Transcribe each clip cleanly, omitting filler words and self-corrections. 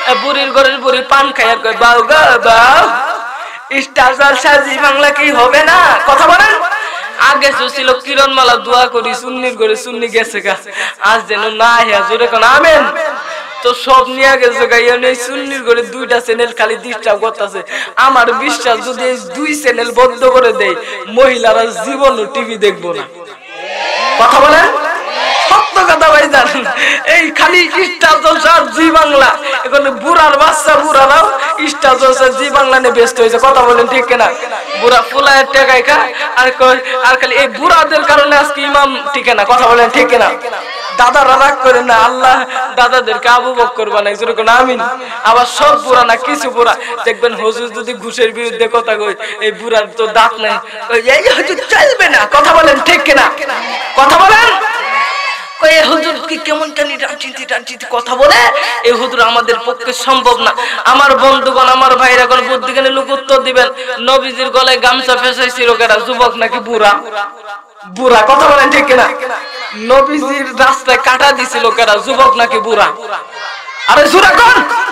বুড়ির ঘরের বুড়ি পান খাইয়া কয় বাউ গা বাউ, স্টার জলসা জি বাংলা কি হবে না? কথা বলেন। আগে ছিল কিরণমালা দোয়া করি সুন্নির ঘরে সুন্নি গেছে গা, আজ যেন না হিয়া জোরে কোন আমেন। তো সব নিয়ে গেছে গাইয়া নেই সুন্নির ঘরে দুইটা চ্যানেল খালি ডিস্টার্ব করতেছে। আমার বিশ্বাস যদি এই দুই চ্যানেল বন্ধ করে দেয় মহিলারা জীবনও টিভি দেখবো না। কথা বলেন সত্য কথা ভাইজান। এই খালি স্টার জলসা জি বাংলা, এখন বুড়ার বাচ্চা বুড়ারাও স্টার জলসা জি বাংলা নিয়ে ব্যস্ত হয়েছে। কথা বলেন ঠিক কিনা? বুড়া ফুলায় টেকাই খা আর খালি এই বুড়াদের কারণে আজকে ইমাম ঠিক না। কথা বলেন ঠিক কিনা? দাদারা রাগ করে না, আল্লাহ দাদাদেরকে আবু বকর বানাই যেরকম আমিন। আবার সব বুড়া না, কিছু বুড়া দেখবেন হুজুর যদি ঘুষের বিরুদ্ধে কথা কই এই বুড়ার তো দাঁত নাই, এই হুজুর চলবে না। কথা বলেন ঠিক কিনা? কথা বলেন। এই হুজুর কি কেমন জানি রাজনীতি কথা বলে, এই হুজুর আমাদের পক্ষে সম্ভব না। আমার বন্ধুগণ আমার ভাইরা কোন বুদ্ধি জ্ঞানে লোক উত্তর দিবেন, নবীজির গলায় গামছা ফেসাইছিল কারা? যুবক নাকি বুড়া? বুড়া। কথা বলেন ঠিক কিনা? নবীজির রাস্তায় কাটা দিছিল কারা? যুবক নাকি বুড়া? আরে সুরা কোন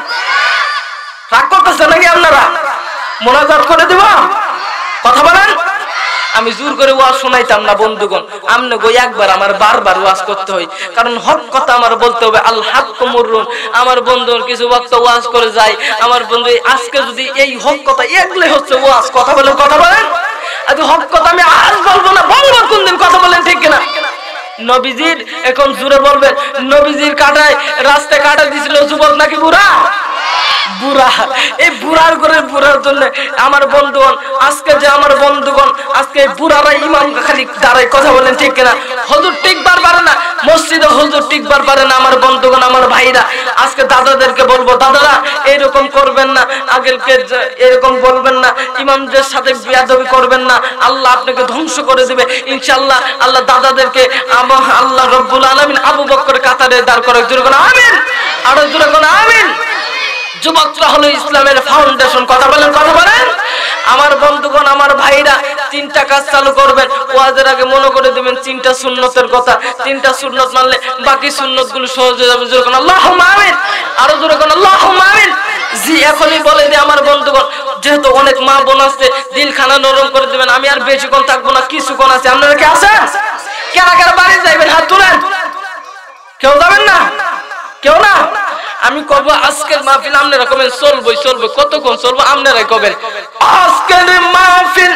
রাগ করতেছে নাকি আপনারা? মোনাজাত করে দিব। কথা বলেন। আমি জোর করে ওয়াজ শোনাইতাম না বন্ধুগণ, আমনে গো একবার আমার বারবার ওয়াজ করতে হয়, কারণ হক কথা আমার বলতে হবে। আল হাক্কু মুররুন। আমার বন্ধুগণ কিছু বক্ত ওয়াজ করে যায়, আমার বন্ধু আজকে যদি এই হক কথা একলে হচ্ছে ওয়াজ। কথা বলেন। কথা বলেন। আজ হক কথা আমি আজ বলবো না, বলবো কোন দিন। কথা বলেন ঠিক কিনা? নবীজির এখন জোরে বলবেন, নবীজির কাটায় রাস্তায় কাটা দিছিল যুবক নাকি বুড়া? বুড়া। এই বুড়ার ঘরে বুড়ার জন্য আমার বন্ধুগণ আজকে যে আমার বন্ধুগণ আজকে বুড়ারা ইমাম খালি দাঁড়ায়। কথা বলেন ঠিক কিনা? হুজুর টিকবার পারে না মসজিদে, হুজুর টিকবার পারে না। আমার বন্ধুগণ আমার ভাইরা আজকে দাদাদেরকে বলবো, দাদারা এরকম করবেন না, আগেরকে এরকম বলবেন না, ইমামদের সাথে বেয়াদবি করবেন না, আল্লাহ আপনাকে ধ্বংস করে দিবে ইনশাআল্লাহ। আল্লাহ দাদাদেরকে আল্লাহ রব্বুল আলামিন আবু বকর কাতারে দাঁড় করে। জোরে কোন আমিন। আরো জোরে কোন আমিন। যুবকরা হলো ইসলামের ফাউন্ডেশন। কথা বলেন। কথা বলেন। আমার বন্ধুগণ আমার ভাইরা তিনটা কাজ চালু করবেন। ওয়াজের আগে মনে করে দিবেন তিনটা সুন্নতের কথা। তিনটা সুন্নত মানলে বাকি সুন্নত গুলো সহজ হয়ে যাবে। জোরে কোন আল্লাহুম্মা আমিন। আরো জোরে কোন আল্লাহুম্মা আমিন। জি এখনই বলে দিই আমার বন্ধুগণ, যেহেতু অনেক মা বোন আছে দিলখানা নরম করে দিবেন। আমি আর বেশিক্ষণ থাকবো না, কিছুক্ষণ আছে। আপনারা কি আছেন? কারা কারা বাড়ি যাইবেন হাত তুলেন। কেউ যাবেন না? কেউ না? আমি কব আজকের মাহফিল আপনারা কবেন চলবই চলবে। কতক্ষণ চলবো আপনারাই কবেন। আজকের মাহফিল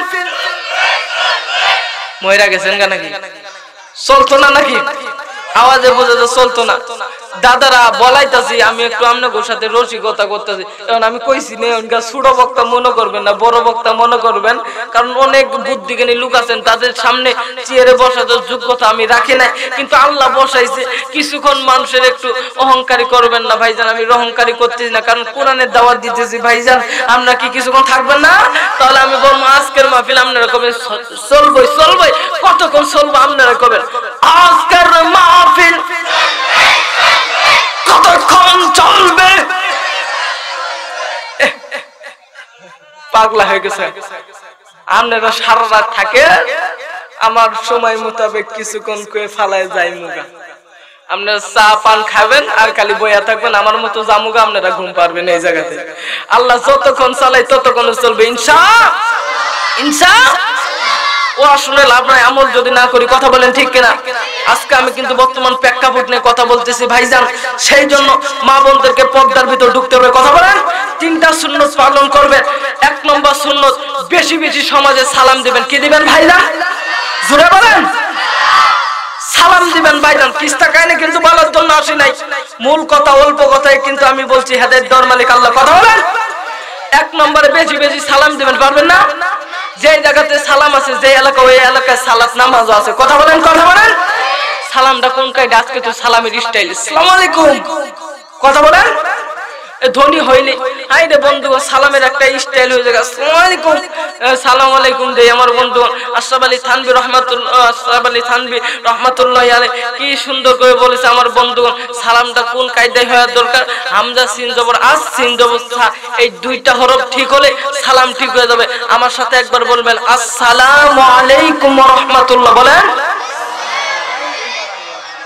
মহিরা গেছেন গা নাকি? চলতো না নাকি? আওয়াজে বোঝা যায় চলতো না। দাদারা বলাইতাছি আমি একটু আপনাদের সাথে রসিকতা করতেছি। এখন আমি কইছি না ছোট বক্তা মনে করবেন না, বড় বক্তা মনে করবেন, কারণ অনেক বুদ্ধিজ্ঞানী লোক আছেন, তাদের সামনে চেয়ারে বসার যোগ্যতা আমি রাখি নাই, কিন্তু আল্লাহ বসাইছে। কিছুক্ষণ মানুষের একটু অহংকারী করবেন না ভাইজান। আমি অহংকারী করতেছি না, কারণ কোরআনের দাওয়াত দিতেছি ভাইজান। আমরা কি কিছুক্ষণ থাকবেন না? তাহলে আমি বলবো আজকের মাহফিল আপনারা কবেন চলবই চলবই। কতক্ষণ চলবো আপনারা কবেন? আজকের মাহফিল কতক্ষণ চলবে? পাগলা হয়ে গেছে। আপনারা সারা রাত থাকে, আমার সময় মোতাবেক কিছুক্ষণ করে ফালায় যাই মুগা। আপনারা চা পান খাবেন আর খালি বইয়া থাকবেন, আমার মতো জামুগা আপনারা ঘুম পারবেন এই জায়গাতে। আল্লাহ যতক্ষণ চালাই ততক্ষণ চলবে ইনশাআল্লাহ। ও আসলে লাভ নাই আমল যদি না করি। কথা বলেন ঠিক কিনা? আজকে আমি কিন্তু বর্তমান প্রেক্ষাপট নিয়ে কথা বলতেছি ভাইজান, সেই জন্য মা বোনদেরকে পর্দার ভিতর ঢুকতে হবে। কথা বলেন। তিনটা সুন্নত পালন করবেন। এক নম্বর সুন্নত, বেশি বেশি সমাজে সালাম দিবেন। কি দিবেন ভাইজান? জোরে বলেন। সালাম দিবেন ভাইজান। কিস্তা কাহিনী কিন্তু বলার জন্য আসি নাই, মূল কথা অল্প কথাই কিন্তু আমি বলছি। হেদায়েত দেওয়ার মালিক আল্লাহ। কথা বলেন। এক নম্বরে বেশি বেশি সালাম দিবেন। পারবেন না? যে জায়গাতে সালাম আছে, যে এলাকা ওই এলাকায় সালাত নামাজও আছে। কথা বলেন। কথা বলেন। সালামটা কোন কায়দা? আজকে তো সালামের স্টাইল আসসালামু আলাইকুম। কথা বলেন। ধনী হইলে হাই রে বন্ধু সালামের একটা স্টাইল হয়ে যায়। আসসালামু আলাইকুম, সালাম আলাইকুম দেই। আমার বন্ধু আশরাফ আলী থানভী রহমাতুল্লাহি আলাইহি কি সুন্দর করে বলেছে আমার বন্ধু। সালামটা কোন কায়দায় হওয়া দরকার? হামজা সিন জবর আস সিন জবর সা, এই দুইটা হরফ ঠিক হলে সালাম ঠিক হয়ে যাবে। আমার সাথে একবার বলবেন আসসালামু আলাইকুম ওয়া রাহমাতুল্লাহ। বলেন।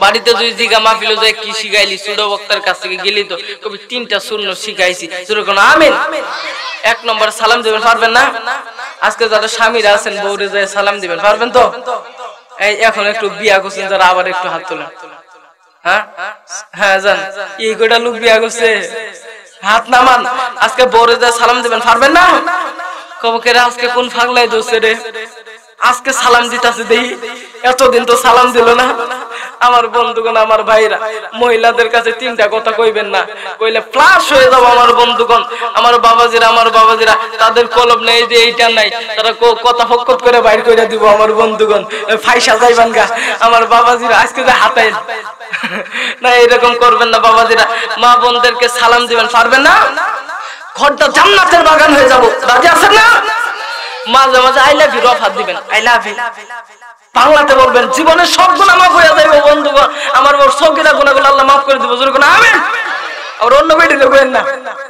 বাড়িতে যদি জিগা মাহফিলে যায় কি শিখাইলি, ছোট বক্তার কাছ থেকে গেলি তো কবি 3টা সুন্নাত শিখাইছি, যেরকম আমিন। 1 নম্বর সালাম দিবেন, পারবেন না? আজকে যারা স্বামীরা আছেন বউরে যায় সালাম দিবেন, পারবেন তো? এই এখন একটু বিয়া করছেন যারা আবার একটু হাত তোলেন। হ্যাঁ হ্যাঁ জান, এই কয়টা লোক বিয়া করছে, হাত নামান। আজকে বউরে যায় সালাম দিবেন, পারবেন না? কবকেরা আজকে কোন ফাগলাই দোষে রে, আজকে সালাম দিতেছে দেই, এতদিন তো সালাম দিল না। আমার বন্ধুগণ, আমার ভাইরা, মহিলাদের কাছে 3টা কথা কইবেন না, কইলে ফ্লাশ হয়ে যাবো। আমার বন্ধুগণ, আমার বাবাজিরা তাদের কলম নেই যে এইটা নাই, তারা কথা ফক্কত করে বাইর করে দিব। আমার বন্ধুগণ ফাইসা যাইবেন গা। আমার বাবাজিরা আজকে যে হাতাই না, এরকম করবেন না বাবাজিরা। মা বোনদেরকে সালাম দিবেন, পারবেন না? ঘরটা জান্নাতের বাগান হয়ে যাব, রাজি আছেন না? মাঝে মাঝে আই লাভ ইউ রফাত দিবেন, আই লাভ ইউ বাংলাতে বলবেন, জীবনের সব গুনাহ মাফ হয়ে যাবে বন্ধুগণ। আমার ওর সগীরা গুনাহগুলো আল্লাহ মাফ করে দিব, জোরে কোন আমিন। আর অন্য বেটিতে কইেন না,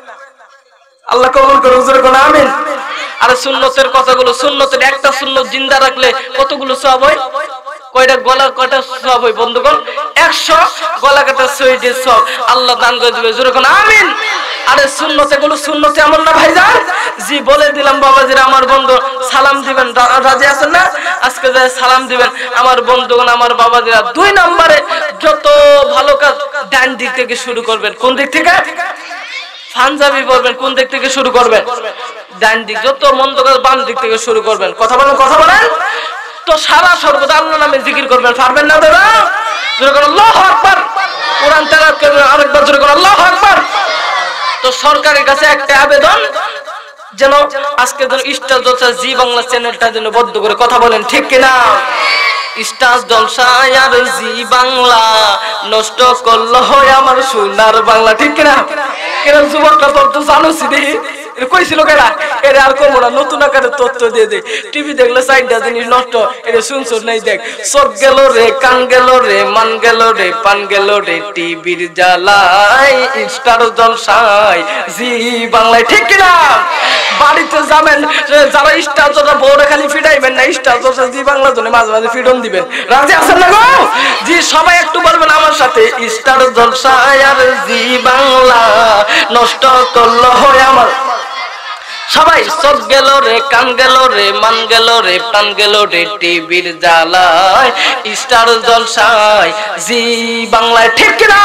আল্লাহ কবুল করুন, জোরে কোন আমিন। আর সুন্নতের কথাগুলো, সুন্নতের একটা সুন্নত জিন্দা রাখলে কতগুলো সওয়াব হয়? কয়টা গলা কাটা সওয়াব হয় বন্ধুগণ? 100 গলা কাটা শহীদের সওয়াব আল্লাহ দান করে দিবে, জোরে কোন আমিন। আরে সুন্নতে গুলো সুন্নতে আমল না ভাইজান? জি বলে দিলাম বাবাজিরা, আমার বন্ধু সালাম দিবেন, রাজি আছেন না? আজকে যায় সালাম দিবেন আমার বন্ধুগণ, আমার বাবাজিরা। 2 নম্বরে যত ভালো কাজ ডান দিক থেকে শুরু করবেন। কোন দিক থেকে? পাঞ্জাবি পরবেন, কোন দিক থেকে শুরু করবেন? ডান দিক। যত মন্দ কাজ বাম দিক থেকে শুরু করবেন। কথা বলেন, কথা বলেন। তো সারা সর্বদা আল্লাহর নামে জিকির করবেন, পারবেন না দাদা? জোরে করে আল্লাহু আকবার। কোরআন তেলাওয়াত করবেন, আরেকবার জোরে করে আল্লাহু আকবার। তো সরকারের কাছে একটা আবেদন, যেন আজকে যেন স্টার জলসা জি বাংলা চ্যানেলটা যেন বন্ধ করে, কথা বলেন ঠিক কিনা? স্টার জলসা আর জি বাংলা নষ্ট করলো হয় আমার সোনার বাংলা, ঠিক কিনা? কেন যুবকরা তো জানোছি দেখি কইছিল কেনা এর আর কমো না, নতুন আকারে তথ্য দিয়ে দে। টিভি দেখলে 4টা জিনিস নষ্ট, এটা শুনছো নাই? দেখ, চোখ গেল রে, কান গেল রে, মান গেল রে, পান গেল রে, টিভির জ্বালায় স্টার জলসায় জি বাংলায়, ঠিক কিনা? বাড়িতে যাবেন যারা স্টার জলসা বউরে খালি ফিডাইবেন না, স্টার জলসা জি বাংলা জন্য মাঝে মাঝে ফিডন দিবেন, রাজি আছেন না গো? জি সবাই একটু বলবেন আমার সাথে, স্টার জলসায় আর জি বাংলা নষ্ট করলো হয় আমার। সবাই চোখ গেল রে, কান গেল রে, মান গেল রে, প্রাণ গেল রে, টিভির জ্বালায় স্টার জলসায় জি বাংলায়, ঠিক কিনা?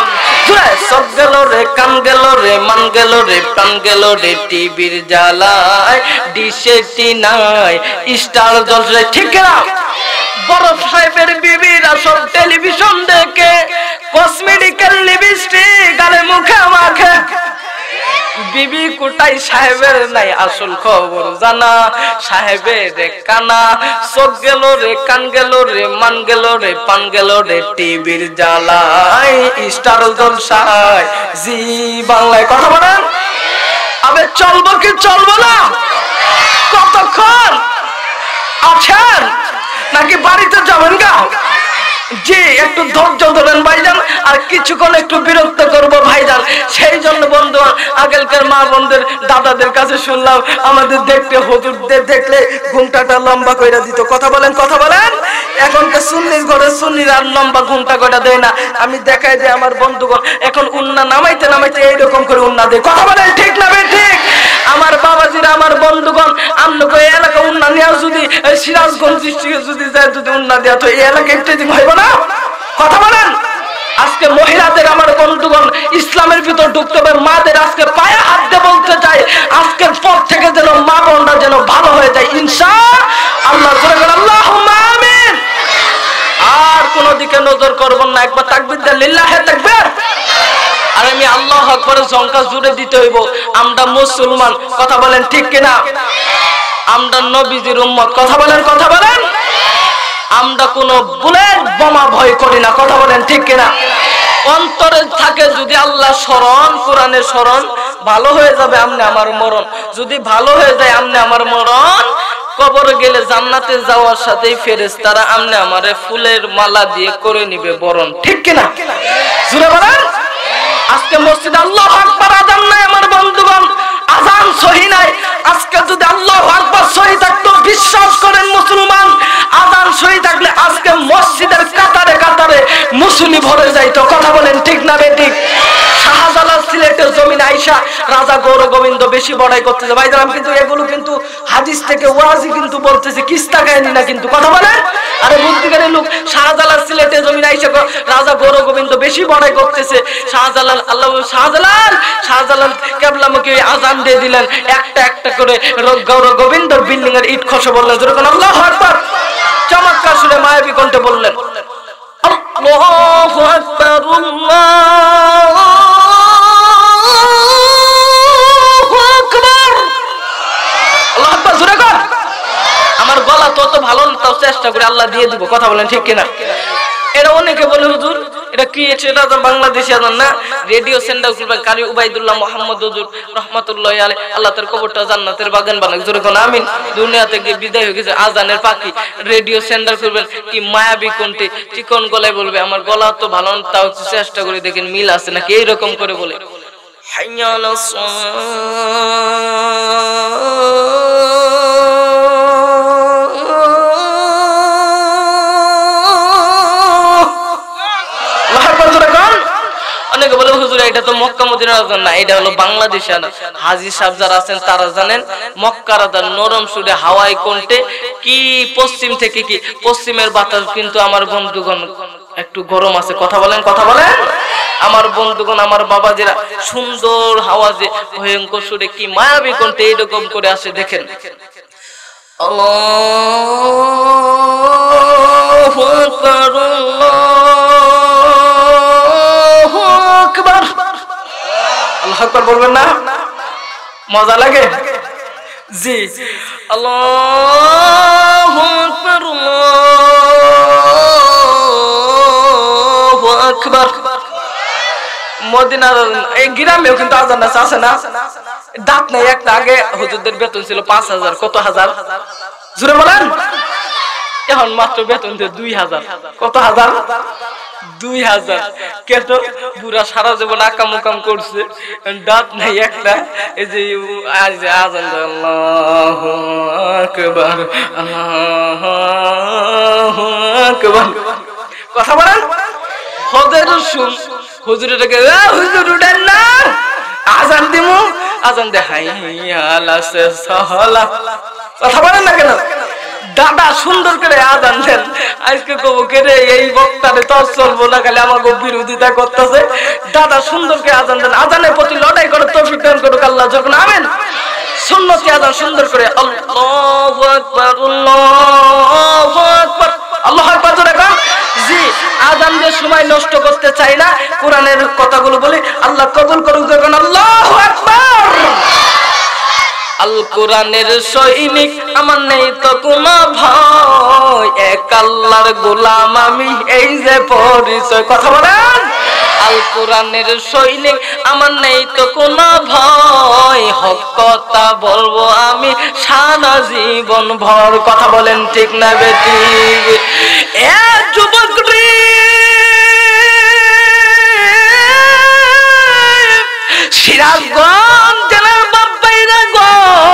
চোখ গেল রে, কান গেল রে, মান গেল রে, প্রাণ গেল রে, টিভির জ্বালায় ডিশে নাই স্টার জলসায়, ঠিক কিনা? বড় সাহেবের বিবিরা সব টেলিভিশন দেখে কসমেটিক্যাল লিপস্টিক গালে মুখে মাখে, বিবি কোটাই সাহেবের নাই আসল খবর জানা, সাহেবের কানা। চোখ গেল রে, কান গেল রে, মান গেল রে, পান গেল রে, টিভির জ্বালায় স্টার জলসায় জি বাংলায়, কথা বলেন। আবে চলবো কি চলবো না? কতক্ষণ আছেন নাকি বাড়িতে যাবেন গা? জি একটু ধৈর্য ধরেন ভাইজান, আর কিছুক্ষণ একটু বিরক্ত করবো ভাইজান। সেই জন্য বন্ধু, আগেলকার মা বোনদের দাদাদের কাছে শুনলাম আমাদের দেখতে হুজুরদের দেখলে ঘুমটাটা লম্বা কইরা দিত, কথা বলেন, কথা বলেন। এখনকার সুন্নির ঘরে সুন্নির আর লম্বা ঘুমটা কইরা দেয় না। আমি দেখাই যে আমার বন্ধুগণ এখন উন্না নামাইতে নামাইতে এইরকম করে উন্না দেয়, কথা বলেন ঠিক না বে ঠিক? আমার বাবাজিরা, আমার বন্ধুগণ, আমনকে এই এলাকা উন্না নেওয়া যদি সিরাজগঞ্জ ডিস্ট্রিক্টে যদি যায়, যদি উন্না দেওয়া তো এই এলাকায় ট্রেনিং হইব না, কথা বলেন। আজকে মহিলাদের, আমার বন্ধুগণ, ইসলামের ভিতর ঢুকতে হবে। মাদের আজকে পায়ে হাত দিয়ে বলতে চাই, আজকের পর থেকে যেন মা বোনরা যেন ভালো হয়ে যায় ইনশাআল্লাহ, আল্লাহুম্মা আমিন। আর কোন দিকে নজর করবেন না, একবার তাকবীর দেন, লিল্লাহি তাকবীর। আর আমি আল্লাহু আকবারের সংখ্যা জুড়ে দিতে হইব। আমরা মুসলমান, কথা বলেন ঠিক কিনা? আমরা নবীজির উম্মত, কথা বলেন, কথা বলেন। আমরা কোন বুলেট বোমা ভয় করি না, কথা বলেন ঠিক কিনা? অন্তরে থাকে যদি আল্লাহ স্মরণ, কোরআনের স্মরণ, ভালো হয়ে যাবে আমনে আমার মরণ। যদি ভালো হয়ে যায় আমনে আমার মরণ, কবরে গেলে জান্নাতে যাওয়ার সাথেই ফেরেশতারা আমনে আমারে ফুলের মালা দিয়ে করে নিবে বরণ, ঠিক কিনা? জুড়ে বলেন। আজকে মসজিদে আল্লাহু আকবার আযান নাই আমার বন্ধুগণ, আযান সহি নাই। আজকে যদি আল্লাহু আকবার সহি থাকতো, বিশ্বাস করেন মুসলমান, আযান সহি থাকলে আজকে মসজিদের কাতারে কাতারে মুসুলি ভরে যাইতো। কথা বলেন ঠিক না বেঠিক? শাহজালাল সিলেটের জমিন আইসা রাজা গৌর গোবিন্দ বেশি বড়াই করতেছে। ভাইজান আমি কিন্তু এগুলো কিন্তু হাদিস থেকে ওয়াজি কিন্তু বলতেছি, কিস্তা কাহিনী না কিন্তু। কথা বলেন? আরে বুদ্ধিকারী লোক, শাহজালাল সিলেটের জমিন আইসা রাজা গৌর গোবিন্দ বেশি বড়াই করতেছে। শাহজালাল শাহজালাল কেবলামুখী আজান দিয়ে দিলেন, একটা একটা করে গৌর গোবিন্দর বিল্ডিং এর ইট খসে বললেন যেরকম আল্লাহু আকবার। চমৎকার সুরে মায়াবী কণ্ঠে বললেন আল্লাহু আকবার, আমার গলা তত ভালো না, তাও চেষ্টা করে আল্লাহ দিয়ে দিব। কথা বলেন ঠিক কিনা? এটা অনেকে বলে হুজুর এটা কি, এটা তো বাংলাদেশি আজান না, রেডিও সেন্টার খুলবেন। কারি উবাইদুল্লাহ মোহাম্মদ হুজুর রহমাতুল্লাহি আলাইহি, আল্লাহ তার কবরটা জান্নাতের বাগান বানাক। জোরে কোন আমিন। দুনিয়া থেকে বিদায় হয়ে গেছে আজানের পাখি, রেডিও সেন্টার খুলবেন। কি মায়াবী কণ্ঠে চিকন গলায় বলবে। আমার গলা তো ভালো না, তাও চেষ্টা করে দেখেন মিল আছে নাকি। এইরকম করে বলে হাইয়া আলাস অনেকে বলে হুজুর এটা তো মক্কা মদিনার আযান না, এটা হলো বাংলাদেশি আযান। হাজী সাহেব যারা আছেন তারা জানেন মক্কার আযান নরম সুরে হাওয়াই কণ্ঠে কি পশ্চিম থেকে কি পশ্চিমের বাতাস কিন্তু আমার বন্ধুগণ একটু গরম আছে। কথা বলেন, কথা বলেন আমার বন্ধুগণ, আমার বাবাজিরা সুন্দর আওয়াজে ভয়ঙ্কর সুরে কি মায়াবী কণ্ঠে এরকম করে আসে। দেখেন আল্লাহু আকবার, আল্লাহু আকবার বলবেন না? মজা লাগে জি। আল্লাহু আকবার, আল্লাহু আকবার। মদিনার এই গ্রামেও কিন্তু আজান আছে না? দাঁত নাই একটা। আগে হুজুরদের বেতন ছিল ৫,০০০। কত হাজার? জোরে বলেন। এখন মাত্র বেতন দিয়ে ২,০০০। কত হাজার? ২,০০০। কেন? পুরা সারা জীবন আকাম উকাম করছে, দাঁত নাই একটা। এই যে আজান আল্লাহু আকবার, আল্লাহু আকবার। কথা বলেন। হুজুর শুন, হুজুরটাকে হুজুর উঠেন না, আজান দিমু। আজান দে হাইয়া আলাসে সালাত। কথা বলেন না কেন? দাদা সুন্দর করে আজান দেন। আজকে কবু কেড়ে এই বক্তারে তো চলবো না, খালি আমাকে বিরোধিতা করতেছে। দাদা সুন্দর করে আজান দেন, আজানের প্রতি লড়াই করে তৌফিক দান করুক আল্লাহ। যখন আমিন। সুন্নতি আজান সুন্দর করে আল্লাহু আকবার, আল্লাহু আকবার, আল্লাহু আকবার জোরে কর। জি, আজান দিয়ে সময় নষ্ট করতে চাই না, কোরআনের কথাগুলো বলি। আল্লাহ কবুল করুক। যখন আল্লাহু আকবার। আল কোরআনের সৈনিক আমার নেই তো কোনো ভয়, এক আল্লাহর গোলাম আমি এই যে পরিচয়। কথা বলেন। আল কোরআনের সৈনিক আমার নেই তো কোনো ভয়, হক কথা বলবো আমি সারা জীবন ভর। কথা বলেন ঠিক না বেঠিক? এ যুবক রে, সিরাজগঞ্জ জেলার বাবাইরা গো,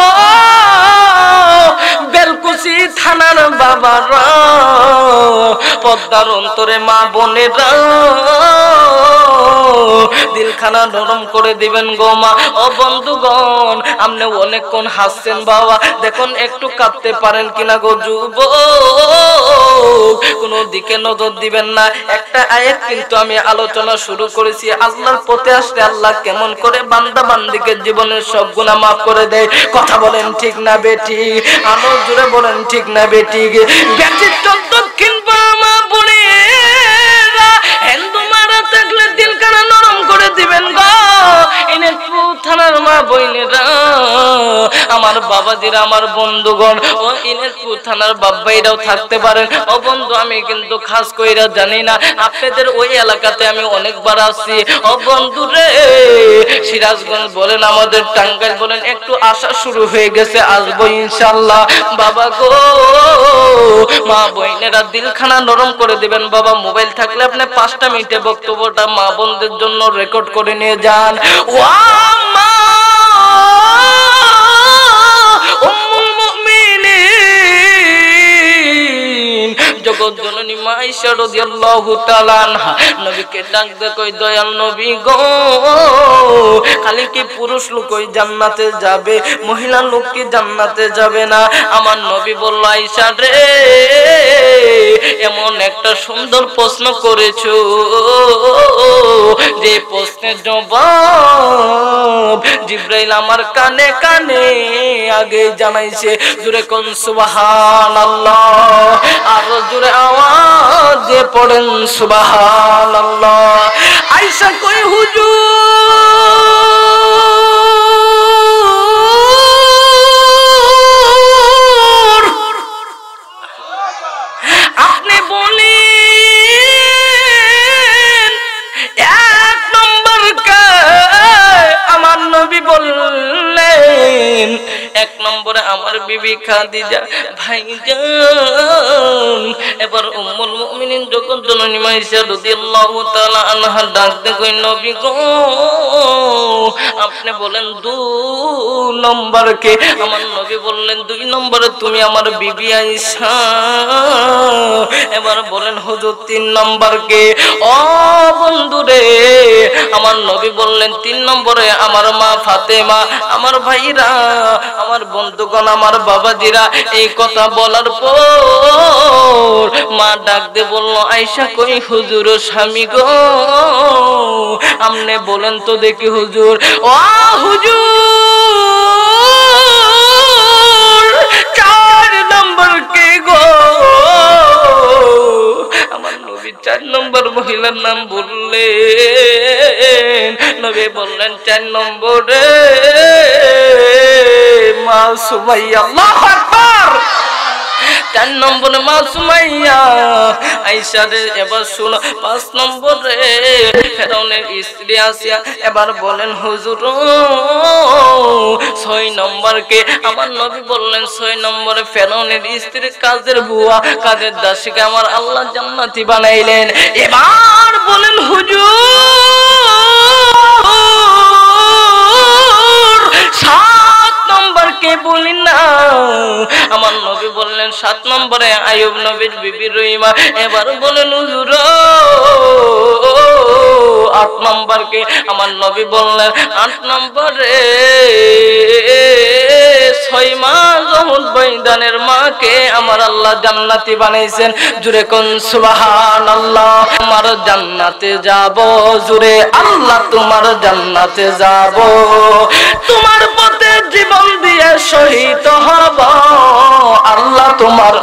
বেলকুচি থানার বাবারা, পদ্মার অন্তরে মা বোনেরা, দিলখানা নরম করে দিবেন গো মা। ও বন্ধুগণ, আপনি অনেকক্ষণ হাসছেন বাবা, দেখুন একটু কাঁদতে পারেন কিনা গো যুবক। কোন দিকে নজর দিবেন না। একটা আয়াত কিন্তু আমি আলোচনা শুরু করেছি, আল্লাহর পথে আসলে আল্লাহ কেমন করে বান্দা বান্দিকে জীবনের সব গুনাহ মাফ করে দেয়। কথা বলেন ঠিক না বেঠিক? আরো জোরে বলেন ঠিক না বেঠিক? ব্যতীত দক্ষিণ মা বোনেরা, হিন্দু মারা থাকলে দিলখানা নরম করে দিবেন গো। ইনাজপুর থানার মা বোনেরা, আমার বাবাজিরা, আমার বন্ধুগণ, ও ইনাজপুর থানার বাবাইরাও থাকতে পারেন। ও বন্ধু, আমি কিন্তু খাস কইরা জানি না, আপনাদের ওই এলাকাতে আমি অনেকবার আসছি। ও বন্ধু রে, সিরাজগঞ্জ বলেন, আমাদের টাঙ্গাইল বলেন, একটু আসা শুরু হয়ে গেছে, আসবো ইনশাআল্লাহ। বাবা গো, মা বোনেরা দিলখানা নরম করে দিবেন বাবা। মোবাইল থাকলে আপনি 5টা মিনিটে বক্তব্যটা মা বোনদের জন্য রেকর্ড করে নিয়ে যান। ওয়া মা উম্মুল মুমিনিন, জগৎ জননী মা আয়েশা রাদিয়াল্লাহু তাআলা আনহা নবীকে ডাক দে কই দয়াল নবী গো খালি কি পুরুষ লোকই জান্নাতে যাবে মহিলা লোক কি জান্নাতে যাবে না আমার নবী বলল আয়েশা রে এমন একটা সুন্দর প্রশ্ন করেছো যে প্রশ্নের জবাব জিবরাইল আমার কানে কানে আগে জানাইছে জোরে কোন সুবহানাল্লাহ আর জোরে আওয়াজ দিয়ে পড়েন সুবহানাল্লাহ আয়েশা কই হুজুর আপনি বলেন এক নম্বর কে আমার নবী বললেন এক নম্বরে আমার বিবি খাদিজা ভাইজান এবার উম্মুল মুমিনিন যখন জননী আয়েশা রাদিয়াল্লাহু তাআলা আনহা ডাক দে কই নবী গো আপনি বলেন 2 নম্বর কে আমার নবী বললেন 2 নম্বরে তুমি আমার বিবি আয়েশা এবার বলেন হুজুর 3 নম্বর কে ও বন্ধুরে আমার নবী বললেন 3 নম্বরে আমার মা ফাতেমা আমার ভাইরা আমার বন্ধুগণ আমার বাবাজিরা এই কথা বলার পর মা ডাক দে বলল আয়েশা কই হুজুর স্বামী গো আপনি বলেন তো দেখি হুজুর ও হুজুর 4 নম্বর কে গো আমার নবী 4 নম্বর মহিলার নাম বললেন নবী বললেন 4 নম্বরে মা সুমাইয়া আল্লাহু আকবার 4 নম্বরে মা সুমাইয়া আয়েশা রে এবার শুনো 5 নম্বরে ফেরাউনের স্ত্রী আসিয়া এবার বলেন হুজুর 6 নম্বর কে আমার নবী বললেন 6 নম্বরে ফেরাউনের স্ত্রী কাজের বুয়া কাজের দাসীকে আমার আল্লাহ জান্নাতি বানাইলেন এবার বলেন হুজুর 7 নম্বর কে বলেন না আমার নবী বললেন 7 নম্বরে আইয়ুব নবীর বিবি রহিমা এবার বলেন হুজুর 8 নম্বর কে আমার নবী বললেন 8 নম্বরে 6 মাস যমুন বৈদানের মাকে আমার আল্লাহ জান্নাতি বানাইছেন জুরে কোন সুবহানাল্লাহ তোমার জান্নাতে যাব জুরে আল্লাহ তোমার জান্নাতে যাব তোমার পথে জীবন দিয়ে শহীদ হব আল্লাহ তোমার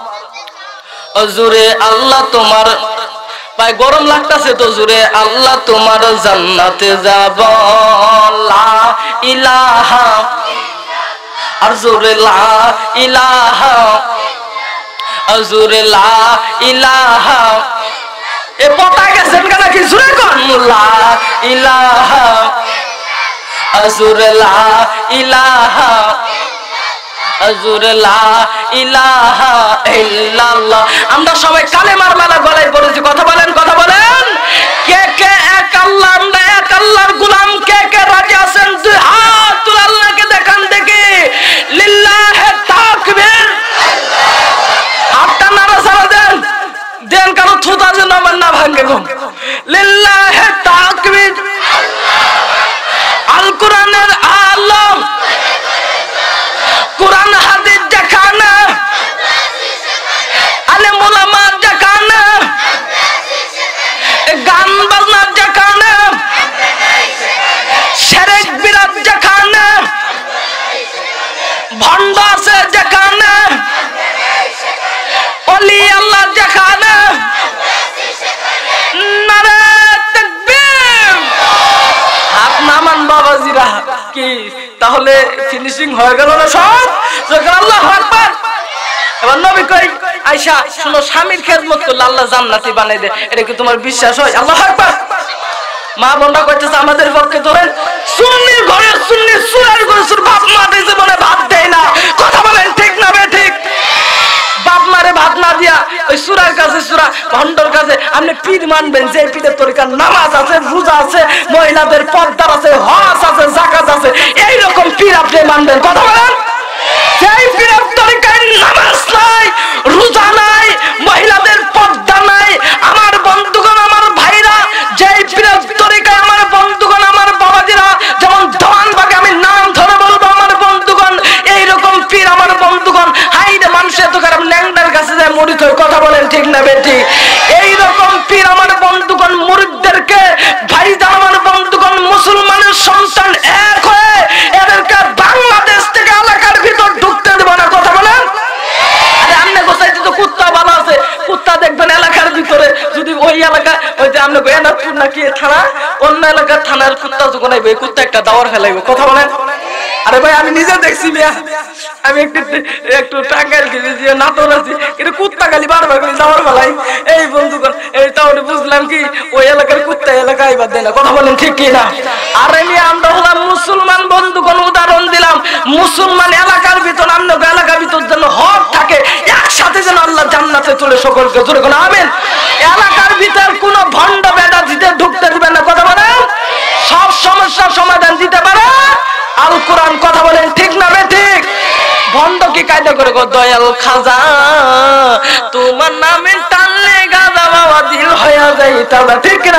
জুরে আল্লাহ তোমার ভাই গরম লাগতেছে তো জুরে আল্লাহ তোমার জান্নাতে যাব লা ইলাহা আর জুরে লা ইলাহা জুরে লা ইলাহা এ পতা গেছেন কেন কি জুরে কোন লা ইলাহা জুরে লা ইলাহা লা ইলাহা ইল্লাল্লাহ আমরা সবাই কালেমার মালা গলায় পড়েছি কথা বলেন কে কে এক আল্লাহ আমরা এক আল্লাহর গোলাম কে কে রাজি আছেন দুই হাত তুলে আল্লাহকে দেখান দেখি লিল্লাহি তাকবীর হাতটা নাড়াচাড়া দেন কারণ থুতা যেন আমার না ভাঙে গো লিল্লাহি তাকবীর আল কোরআনের আলম কোরআন হাদিস দেখানা আলেম ওলামা দেখানা গান বাজনা দেখানা শিরক বিদআত দেখানা ভণ্ড আছে দেখানা ওলি আল্লাহ দেখানা নারে তাকবীর হাত নামান বাবাজিরা কি তাহলে ফিনিশিং হয়ে গেল না সব যখন আল্লাহু আকবার এবার নবী কই আয়েশা শুনো স্বামীর খেদমত করলে আল্লাহ জান্নাতি বানাই দে এটা কি তোমার বিশ্বাস হয় আল্লাহু আকবার মা বোনরা কইতেছে আমাদের পক্ষে ধরেন সুন্নির ঘরে সুন্নি সুরার ঘরে সুর বাপ মা দিতে বলে ভাত দেয় না কথা বলেন ঠিক না বে ঠিক বাপ মারে ভাত না দিয়া ওই সুরার কাছে সুরা ভণ্ডর কাছে আপনি পীর মানবেন যে পীরের তরিকার নামাজ আছে রোজা আছে মহিলাদের পর্দা আছে হজ আছে যাকাত আছে এই রকম পীর আপনি মানবেন কথা বলেন সেই পীরের তরিকার নামাজ নাই রোজা নাই মহিলাদের পর্দা নাই থানা, অন্য এলাকার থানার কুত্তা যখন আইবে কুত্তা একটা দাওয়ার ফেলাইবো। কথা বলেন? আরে ভাই আমি নিজে দেখছি মিয়া, আমি একটু টাঙ্গাইল গেছি, নাটোর আছি, কিন্তু কুত্তা খালি বারবার করে দাওয়ার ফেলাই। এই বন্ধুগণ, এই তাহলে বুঝলাম কি ওই এলাকার কুত্তা এলাকায় আইবার দেয় না। কথা বলেন ঠিক কি না? আরে মিয়া আমরা হলাম মুসলমান বন্ধুগণ, উদাহরণ দিলাম মুসলমান এলাকার ভিতর, আমরা এলাকার ভিতর যেন হক থাকে, একসাথে যেন আল্লাহ জান্নাতে তুলে সকলকে জোরে কোন আমিন। এলাকার ভিতর কোনো ভণ্ড বেদা দিতে ঢুকতে দিবেন না। কথা বলেন? সব সমস্যার সমাধান দিতে পারে আল কোরআন। কথা বলেন ঠিক না ঠিক? ভণ্ড কি কায়দা করে গো, দয়াল খাজা তোমার নামে টানলে গাদা বাবা দিল হয়ে যায়, তাহলে ঠিক না?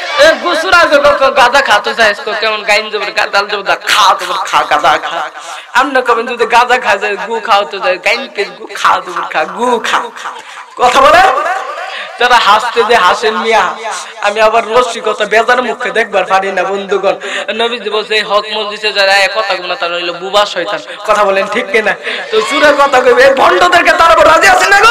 গুসুরা গাদা খাতে চাই কেমন গাইন যাবে গাদাল যাবে খা তোমার খা গাদা খা। আমরা কবেন যদি গাদা খা যায় গু খাওয়াতে যায়, গাইনকে গু খা তোমার খা গু খা। কথা বলেন? যারা হাসতে যে হাসেন মিয়া, আমি আবার রসিকতা বেজার মুখে দেখবার পারি না বন্ধুগণ। নবীজি বলছে হক মজলিসে যারা কথা গুলো তারা হইলো বুবা শয়তান। কথা বলেন ঠিক কিনা? তো সুরের কথা কইবে এই ভণ্ডদেরকে তার উপর রাজি আছেন না গো?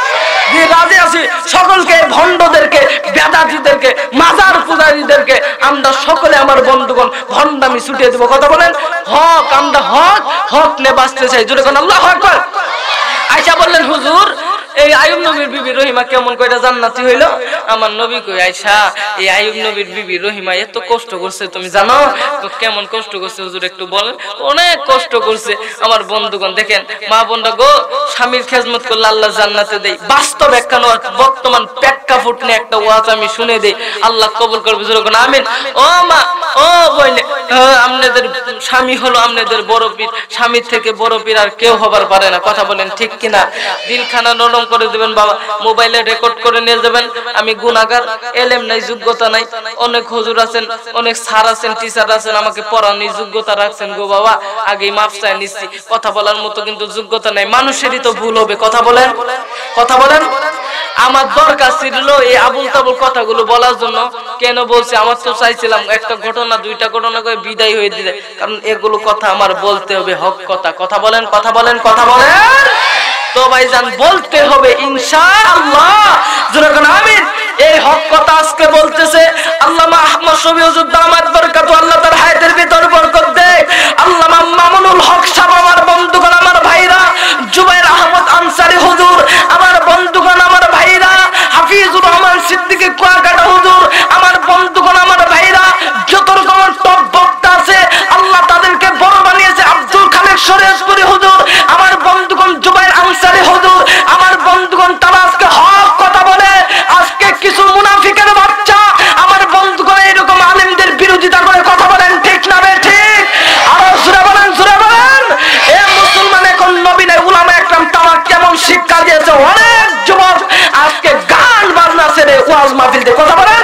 যে রাজি আছি সকলকে, ভণ্ডদেরকে, বেদাতীদেরকে, মাজার পূজারীদেরকে আমরা সকলে আমার বন্ধুগণ ভণ্ডামি ছুটিয়ে দেব। কথা বলেন? হক, আমরা হক নে বাঁচতে চাই। জোরে কোন আল্লাহু আকবার। আয়েশা বললেন হুজুর এই আইয়ুব নবীর বিবি রহিমা কেমন কয়টা জান্নাতি হইলো? আমার নবী কই আয়েশা এই আইয়ুব নবীর বিবি রহিমা এত কষ্ট করছে তুমি জানো? কেমন কষ্ট করছে হুজুর একটু বলেন। অনেক কষ্ট করছে। আমার বন্ধুগণ দেখেন মা বোনরা গো, স্বামীর খেজমত করলে আল্লাহ জান্নাতে দেয়। বাস্তব একটা বর্তমান প্রেক্ষাপট নিয়ে একটা ওয়াজ আমি শুনে দেই, আল্লাহ কবুল করবে জোরে কোন আমিন। ও মা ও বইনে, আপনাদের স্বামী হলো আপনাদের বড় পীর, স্বামীর থেকে বড় পীর আর কেউ হবার পারে না। কথা বলেন ঠিক কিনা? দিলখানা নরম করে দেবেন বাবা, মোবাইলে রেকর্ড করে নিয়ে যাবেন। আমি গুনাহগার, এলেম নাই, যোগ্যতা নাই। অনেক হুজুর আছেন, অনেক স্যার আছেন, টিচার আছেন, আমাকে পড়ানোর যোগ্যতা রাখছেন গো বাবা, আগেই মাফ চাই নিচ্ছি। কথা বলার মতো কিন্তু যোগ্যতা নাই, মানুষেরই তো ভুল হবে। কথা বলেন? কথা বলেন? আমার দরকার ছিল এই আবুল তাবুল কথাগুলো বলার জন্য। কেন বলছি? আমার তো চাইছিলাম একটা ঘটনা দুইটা ঘটনা করে বিদায় হয়ে দিতে, কারণ এগুলো কথা আমার বলতে হবে, হক কথা। কথা বলেন? কথা বলেন? কথা বলেন? তো ভাইজান বলতে হবে ইনশাআল্লাহ। জোরে কোন আমিন। এই হক কথা আজকে বলতেছে আল্লামা আহমদ শফি হুজুর দামাত বরকাতু, আল্লাহ তার হায়াতের ভিতর বরকত দেয়। আল্লামা মামুনুল হক সাহেব, আমার বন্ধুগণ, আমার ভাইরা, জুবাইর আহমদ আনসারী হুজুর, আমার বন্ধুগণ, আমার ভাইরা, হাফিজুর রহমান সিদ্দিকী কুয়াকাটা হুজুর, আমার বন্ধুগণ, আমার ভাইরা, যত রকমের টপ বক্তা আছে আল্লাহ তাদেরকে বড় বানিয়েছে। আব্দুল খালেক শরীয়তপুরী হুজুর, আমার বন্ধুগণ, জুবাইর আনসারী হুজুর, আমার বন্ধুগণ, তারা আজকে হক কথা বলে। আজকে কিছু মুনাফিকের বাচ্চা আমার বন্ধুগণ এরকম আলেমদের বিরোধিতা করে। কথা বলেন ঠিক না ঠিক? আরো জোরে বলেন, জোরে বলেন। এ মুসলমান এখন নবী নাই, উলামা একরাম তামাক কেমন শিক্ষা দিয়েছে। অনেক যুবক আজকে গান বাজনা ছেড়ে ওয়াজ মাহফিল দিয়ে। কথা বলেন?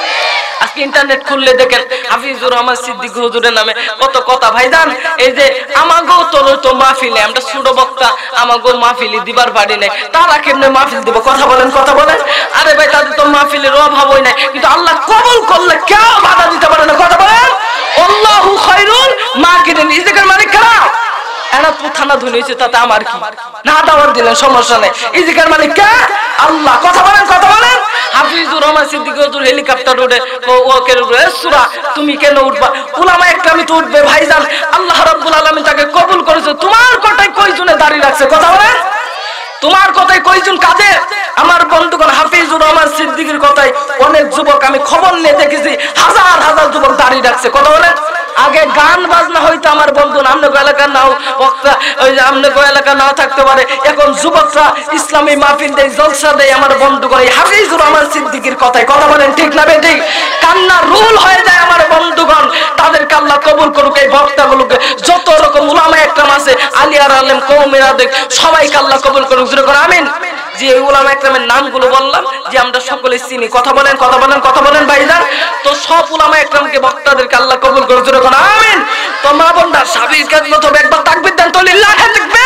আজকে ইন্টারনেট খুললে দেখেন হাফিজুর রহমান সিদ্দিকী হুজুরের নামে কত কথা। ভাইজান এই যে আমাগো তো মাহফিলে আমরা ছোট বক্তা, আমাগো মাহফিলি দিবার পারি নাই, তারা কেমনে মাহফিল দিব? কথা বলেন? কথা বলেন? আরে ভাই তাদের তো মাহফিলের অভাবই নাই, কিন্তু আল্লাহ কবুল করলে কেউ বাধা দিতে পারে না। কথা বলেন? আল্লাহু খায়রুল মাকিরিন। ইজিকের মালিক খারাপ এনা থানা ধুনিয়েছে, তাতে আমার কি? না দাওয়াত দিলেন সমস্যা নেই। ইজিকের মালিক কে? আল্লাহ। কথা বলেন? কথা বলেন? হাফিজুর রহমান সিদ্দিকী হুজুর হেলিকপ্টার উঠে ওকে সূরা তুমি কেন উঠবা? উলামা একরামই তো উঠবে ভাইজান। আল্লাহ রাব্বুল আলামিন তাকে কবুল করেছে। তোমার কথায় কয়জনে দাঁড়িয়ে রাখছে? কথা বলেন? তোমার কথায় কয়জন কাজে? আমার বন্ধুগণ হাফিজুর রহমান সিদ্দিকীর কথায় অনেক যুবক আমি খবর নিয়ে দেখেছি, হাজার হাজার যুবক দাঁড়িয়ে রাখছে। কথা বলেন? আগে গান বাজনা হইতো আমার বন্ধু, আমনগো এলাকা নাও বক্তা, ওই যে আমনগো এলাকা নাও থাকতে পারে, এখন যুবকরা ইসলামী মাহফিল দেয়, জলসা দেয় আমার বন্ধুগণ এই হাফিজুর রহমান সিদ্দিকীর কথায়। কথা বলেন ঠিক না বেঠিক? কান্না রুল হয়ে যায় আমার বন্ধুগণ। তাদেরকে আল্লাহ কবুল করুক। এই বক্তাগুলোকে, যত রকম উলামা একরাম আছে, আলিয়ার আলেম, কওমের আলেম, সবাইকে আল্লাহ কবুল করুক। জোরে করে আমিন। যে উলামা একরামের নামগুলো বললাম যে আমরা সকলে চিনি। কথা বলেন? কথা বলেন? কথা বলেন ভাইজান? তো সব উলামা একরামকে, বক্তাদেরকে আল্লাহ কবুল করুক। জোরে করে আমিন। তো মা বোনরা স্বামীর খেদমত হবে, একবার তাকবীর দেন তো লিল্লাহ থাকবে।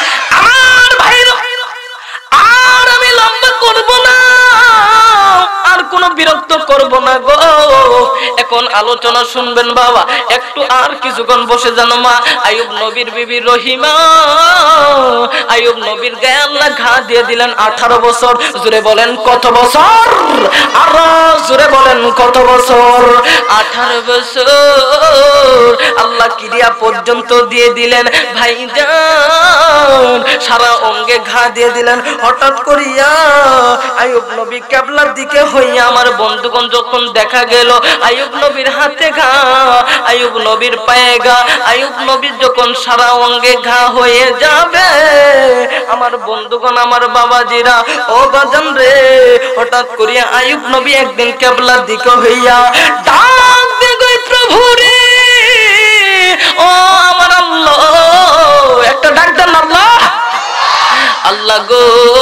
আমার ভাইরা আর আমি লম্বা করব না, আর কোনো বিরক্ত করব না গো। এখন আলোচনা শুনবেন বাবা, একটু আর কিছুক্ষণ বসে জানো মা। আইয়ুব নবীর বিবি রহিমা, আইয়ুব নবীর গায়ে আল্লাহ ঘা দিয়ে দিলেন 18 বছর। জোরে বলেন কত বছর? আর জোরে বলেন কত বছর? 18 বছর আল্লাহ কিরিয়া পর্যন্ত দিয়ে দিলেন ভাইজান, সারা অঙ্গে ঘা দিয়ে দিলেন। হঠাৎ করিয়া আইয়ুব নবী কিবলার দিকে হইয়া, আমার বন্ধুগণ যখন দেখা গেল আইয়ুব নবীর হাতে ঘা, আইয়ুব নবীর পায়ে ঘা, আইয়ুব নবীর যখন সারা অঙ্গে ঘা হয়ে যাবে, আমার বন্ধুগণ, আমার বাবাজিরা, ও বাজান রে, হঠাৎ করিয়া আইয়ুব নবী একদিন কিবলার দিকে হইয়া ডাক দিয়ে কই, প্রভু রে, ও আমার আল্লাহ, একটা ডাক দেন আল্লাহ, আল্লাহ গো,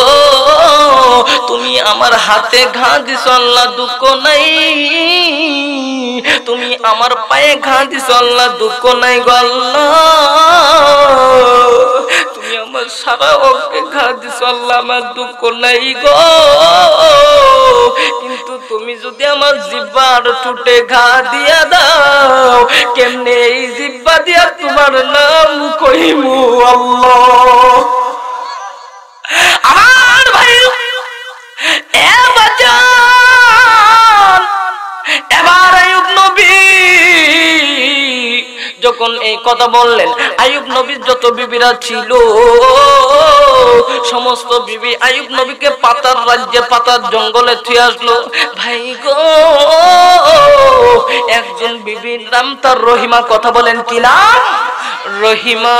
তুমি আমার হাতে ঘা দিছো আল্লাহ, দুঃখ নাই। তুমি আমার পায়ে ঘা দিছো আল্লাহ, দুঃখ নাই গো আল্লাহ। তুমি আমার সারা অঙ্গে ঘা দিছো আল্লাহ, আমার দুঃখ নাই গো। কিন্তু তুমি যদি আমার জিহ্বার ঠোঁটে ঘা দিয়া দাও, কেমনে এই জিহ্বা দিয়া তোমার নাম কইমু আল্লাহ। আমার ভাই এ বাজান, এবার আইয়ুব নবী যখন এই কথা বললেন, আইয়ুব নবীর যত বিবিরা ছিল সমস্ত বিবি আইয়ুব নবীকে পাতার রাজ্যে, পাতার জঙ্গলে থুয়ে আসলো। ভাই গো, একজন বিবির নাম তার রহিমা। কথা বলেন কি নাম? রহিমা।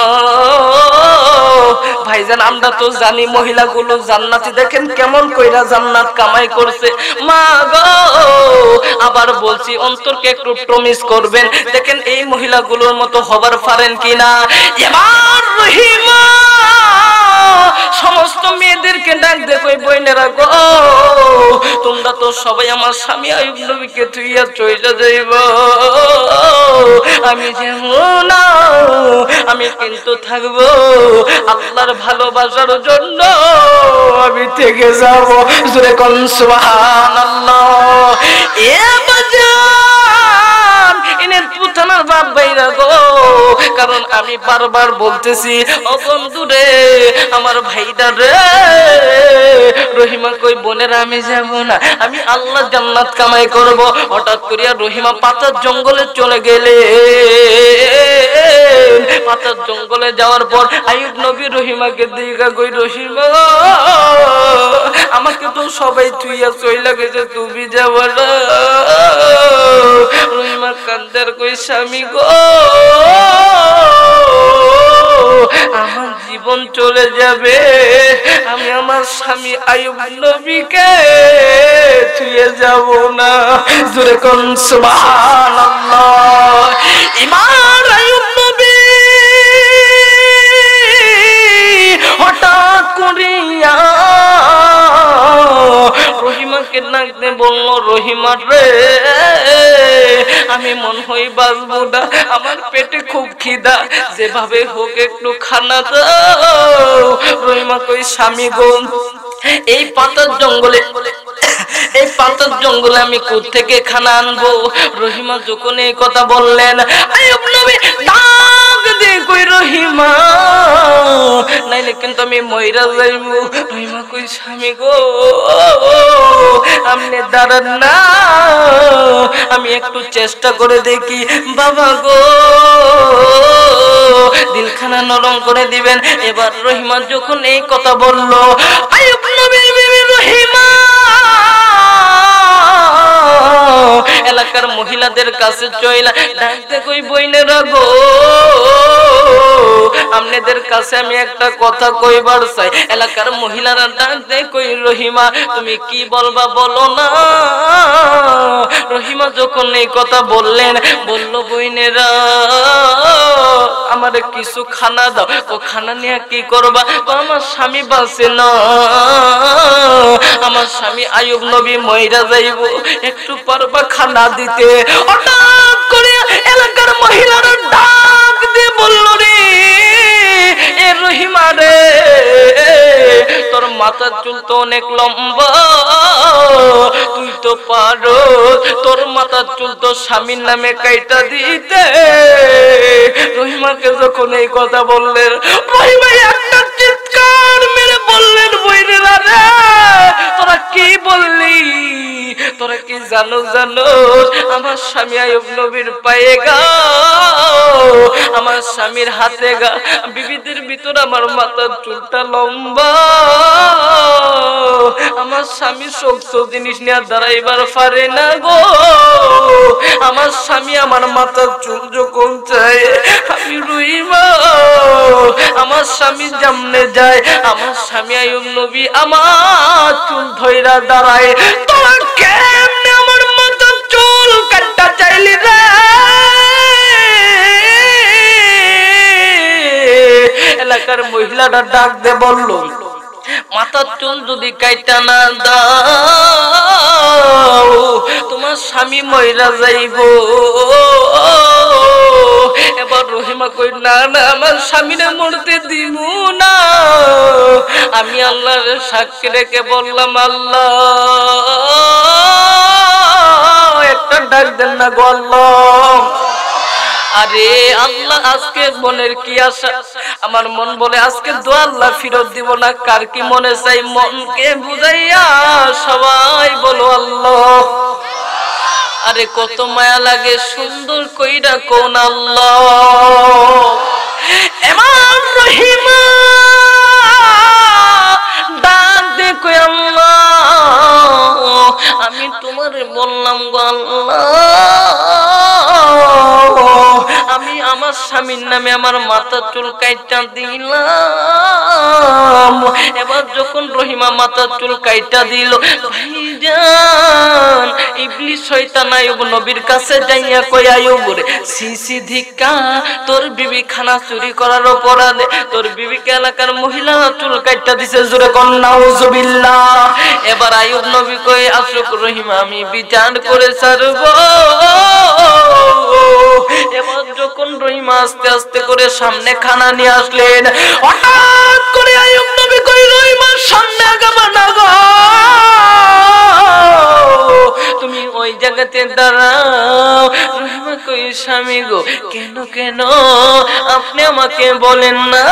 ভাইজান, আমরা তো জানি মহিলাগুলো জান্নাতি, দেখেন কেমন কইরা জান্নাত কামাই করছে। মা গো, আবার বলছি অন্তরকে একটু প্রমিস করবেন, দেখেন এই মহিলাগুলোর মতো হবার পারেন কিনা। এবার রহিমা সমস্ত মেয়েদেরকে ডাক দেখো, বইনেরা গো, তোমরা তো সবাই আমার স্বামী আইয়ুব নবীকে তুইয়া চইলা যাইব, আমি যেমন না, আমি কিন্তু থাকবো আল্লাহর ভালোবাসার জন্য, আমি থেকে যাব। জোরে কোন সুবহানাল্লাহ। এ বাজান, ইনের পুতানার বাপ ভাইরা গো, কারণ আমি বারবার বলতেছি, ও বন্ধু রে, আমার ভাইটা রে, রহিমা কই, বোনেরা আমি যাব না, আমি আল্লাহ জান্নাত কামাই করব। হঠাৎ করিয়া রহিমা পাতার জঙ্গলে চলে গেলে, পাতার জঙ্গলে যাওয়ার পর আইয়ুব নবী রহিমাকে দিগা কই, রহিমা, আমাকে তো সবাই তুইয়া চইলা গেছে, তুমি যাব না। রহিমা কান্দার কই, স্বামী গো, আমার জীবন চলে যাবে, আমি আমার স্বামী আইয়ুব নবীকে ছুঁয়ে যাব না। জোরে কোন সুবহানাল্লাহ। ইমান আইয়ুব নবী হঠাৎ করিয়া রহিমাকে ডাকতে বলল, রহিমা রে, আমি মন হই বাঁচবো না, আমার পেটে খুব খিদা, যেভাবে হোক একটু খানা দাও। রহিমা কই, স্বামী গো, এই পাতার জঙ্গলে, এই পাতার জঙ্গলে আমি কোত্থেকে খানা আনবো? রহিমা যখন এই কথা বললেন, আইয়ুব নবী ডাক দিয়ে কই, রহিমা, নাইলে কিন্তু আমি মইরা যাইবো। রহিমা কই, স্বামী গো, আপনি দাঁড়ান না, আমি একটু চেষ্টা করে দেখি। বাবা গো, দিলখানা নরম করে দিবেন। এবার রহিমা যখন এই কথা বলল, আইয়ুব নবীর বিবি রহিমা এলাকার মহিলাদের কাছে চইলা ডাকতে কই, বইনেরা গো, আপনাদের কাছে আমি একটা কথা কইবার চাই। এলাকার মহিলারা ডাকতে কই, রহিমা, তুমি কি বলবা বলো না। রহিমা যখন এই কথা বললেন, বলল, বইনেরা, আমারে কিছু খানা দাও। ও খানা নিয়ে কি করবা? আমার স্বামী বাঁচে না, আমার স্বামী আইয়ুব নবী মইরা যাইব, একটু পারবা খানা দিতে? হঠাৎ করে এলাকার মহিলারা ডাক দিয়ে বলল, রে এ রহিমা রে, তোর মাথার চুল তো অনেক লম্বা, তুই তো পারো তোর মাথার চুল তো স্বামীর নামে কাইটা দিতে। রহিমাকে যখন এই কথা বললেন, রহিমা একটা চিৎকার মেরে বললেন, বইনেরা রে তোরা কি বললি? তোরা কি জানো আমার স্বামী আইয়ুব নবীর পায়ে গা, আমার স্বামীর হাতে গা, বিবিদের ভিতর আমার মাথার চুলটা লম্বা, আমার স্বামী শক্ত জিনিস নিয়ে দাঁড়াইবার পারে না গো। আমার স্বামী আমার মাথার চুল যখন চায় আমি রহিমা, আমার স্বামী জামনে যায়, আমার স্বামী আইয়ুব নবী আমার চুল ধইরা দাঁড়ায়। তোরা কেমনে আমার মাথার চুল কাটতে চাইলি রে? এলাকার মহিলারা ডাক দে বলল, মাথার চুল যদি কাইটা না দাও তোমার স্বামী মইরা যাইব। এবার রহিমা কই, না না আমার স্বামীরে মরতে দিব না। আমি আল্লাহর সাক্ষী রেখে বললাম, আল্লাহ একটা ডাক দেন না গো আল্লাহ। আরে আল্লাহ আজকে মনের কি আশা? আমার মন বলে আজকে দোয়া আল্লাহ ফিরত দিব না। কার কি মনে চাই মনকে বুঝাইয়া সবাই বলো আল্লাহ। আরে কত মায়া লাগে, সুন্দর কইরা কোন আল্লাহ। এমন রহিমা ডাক দে কই, আল্লাহ আমি তোমারে বললাম গো আল্লাহ, আমি আমার স্বামীর নামে আমার মাথার চুল কাইটা দিলাম। এবার যখন রহিমা মাথার চুল কাইটা দিল, ভাইজান ইবলিস শয়তান আইয়ুব নবীর কাছে যাইয়া কই, আইয়ুব রে সিসি ধিক্কা, তোর বিবি খানা চুরি করার অপরাধে তোর বিবিকে এলাকার মহিলা চুল কাইটা দিছে। জোরে কোন নাউজুবিল্লাহ। এবার আইয়ুব নবী কই, আশরুক রহিমা আমি বিচার করে ছাড়ব। এবার যখন রহিমা আস্তে আস্তে করে সামনে খানা নিয়ে আসলেন, হঠাৎ করে আইয়ুব নবী কই, রহিমার সামনে আগাবা না গো, তুমি ওই জায়গাতে দাঁড়াও। রহিমা কই, স্বামী গো কেন কেন আপনি আমাকে বলেন না?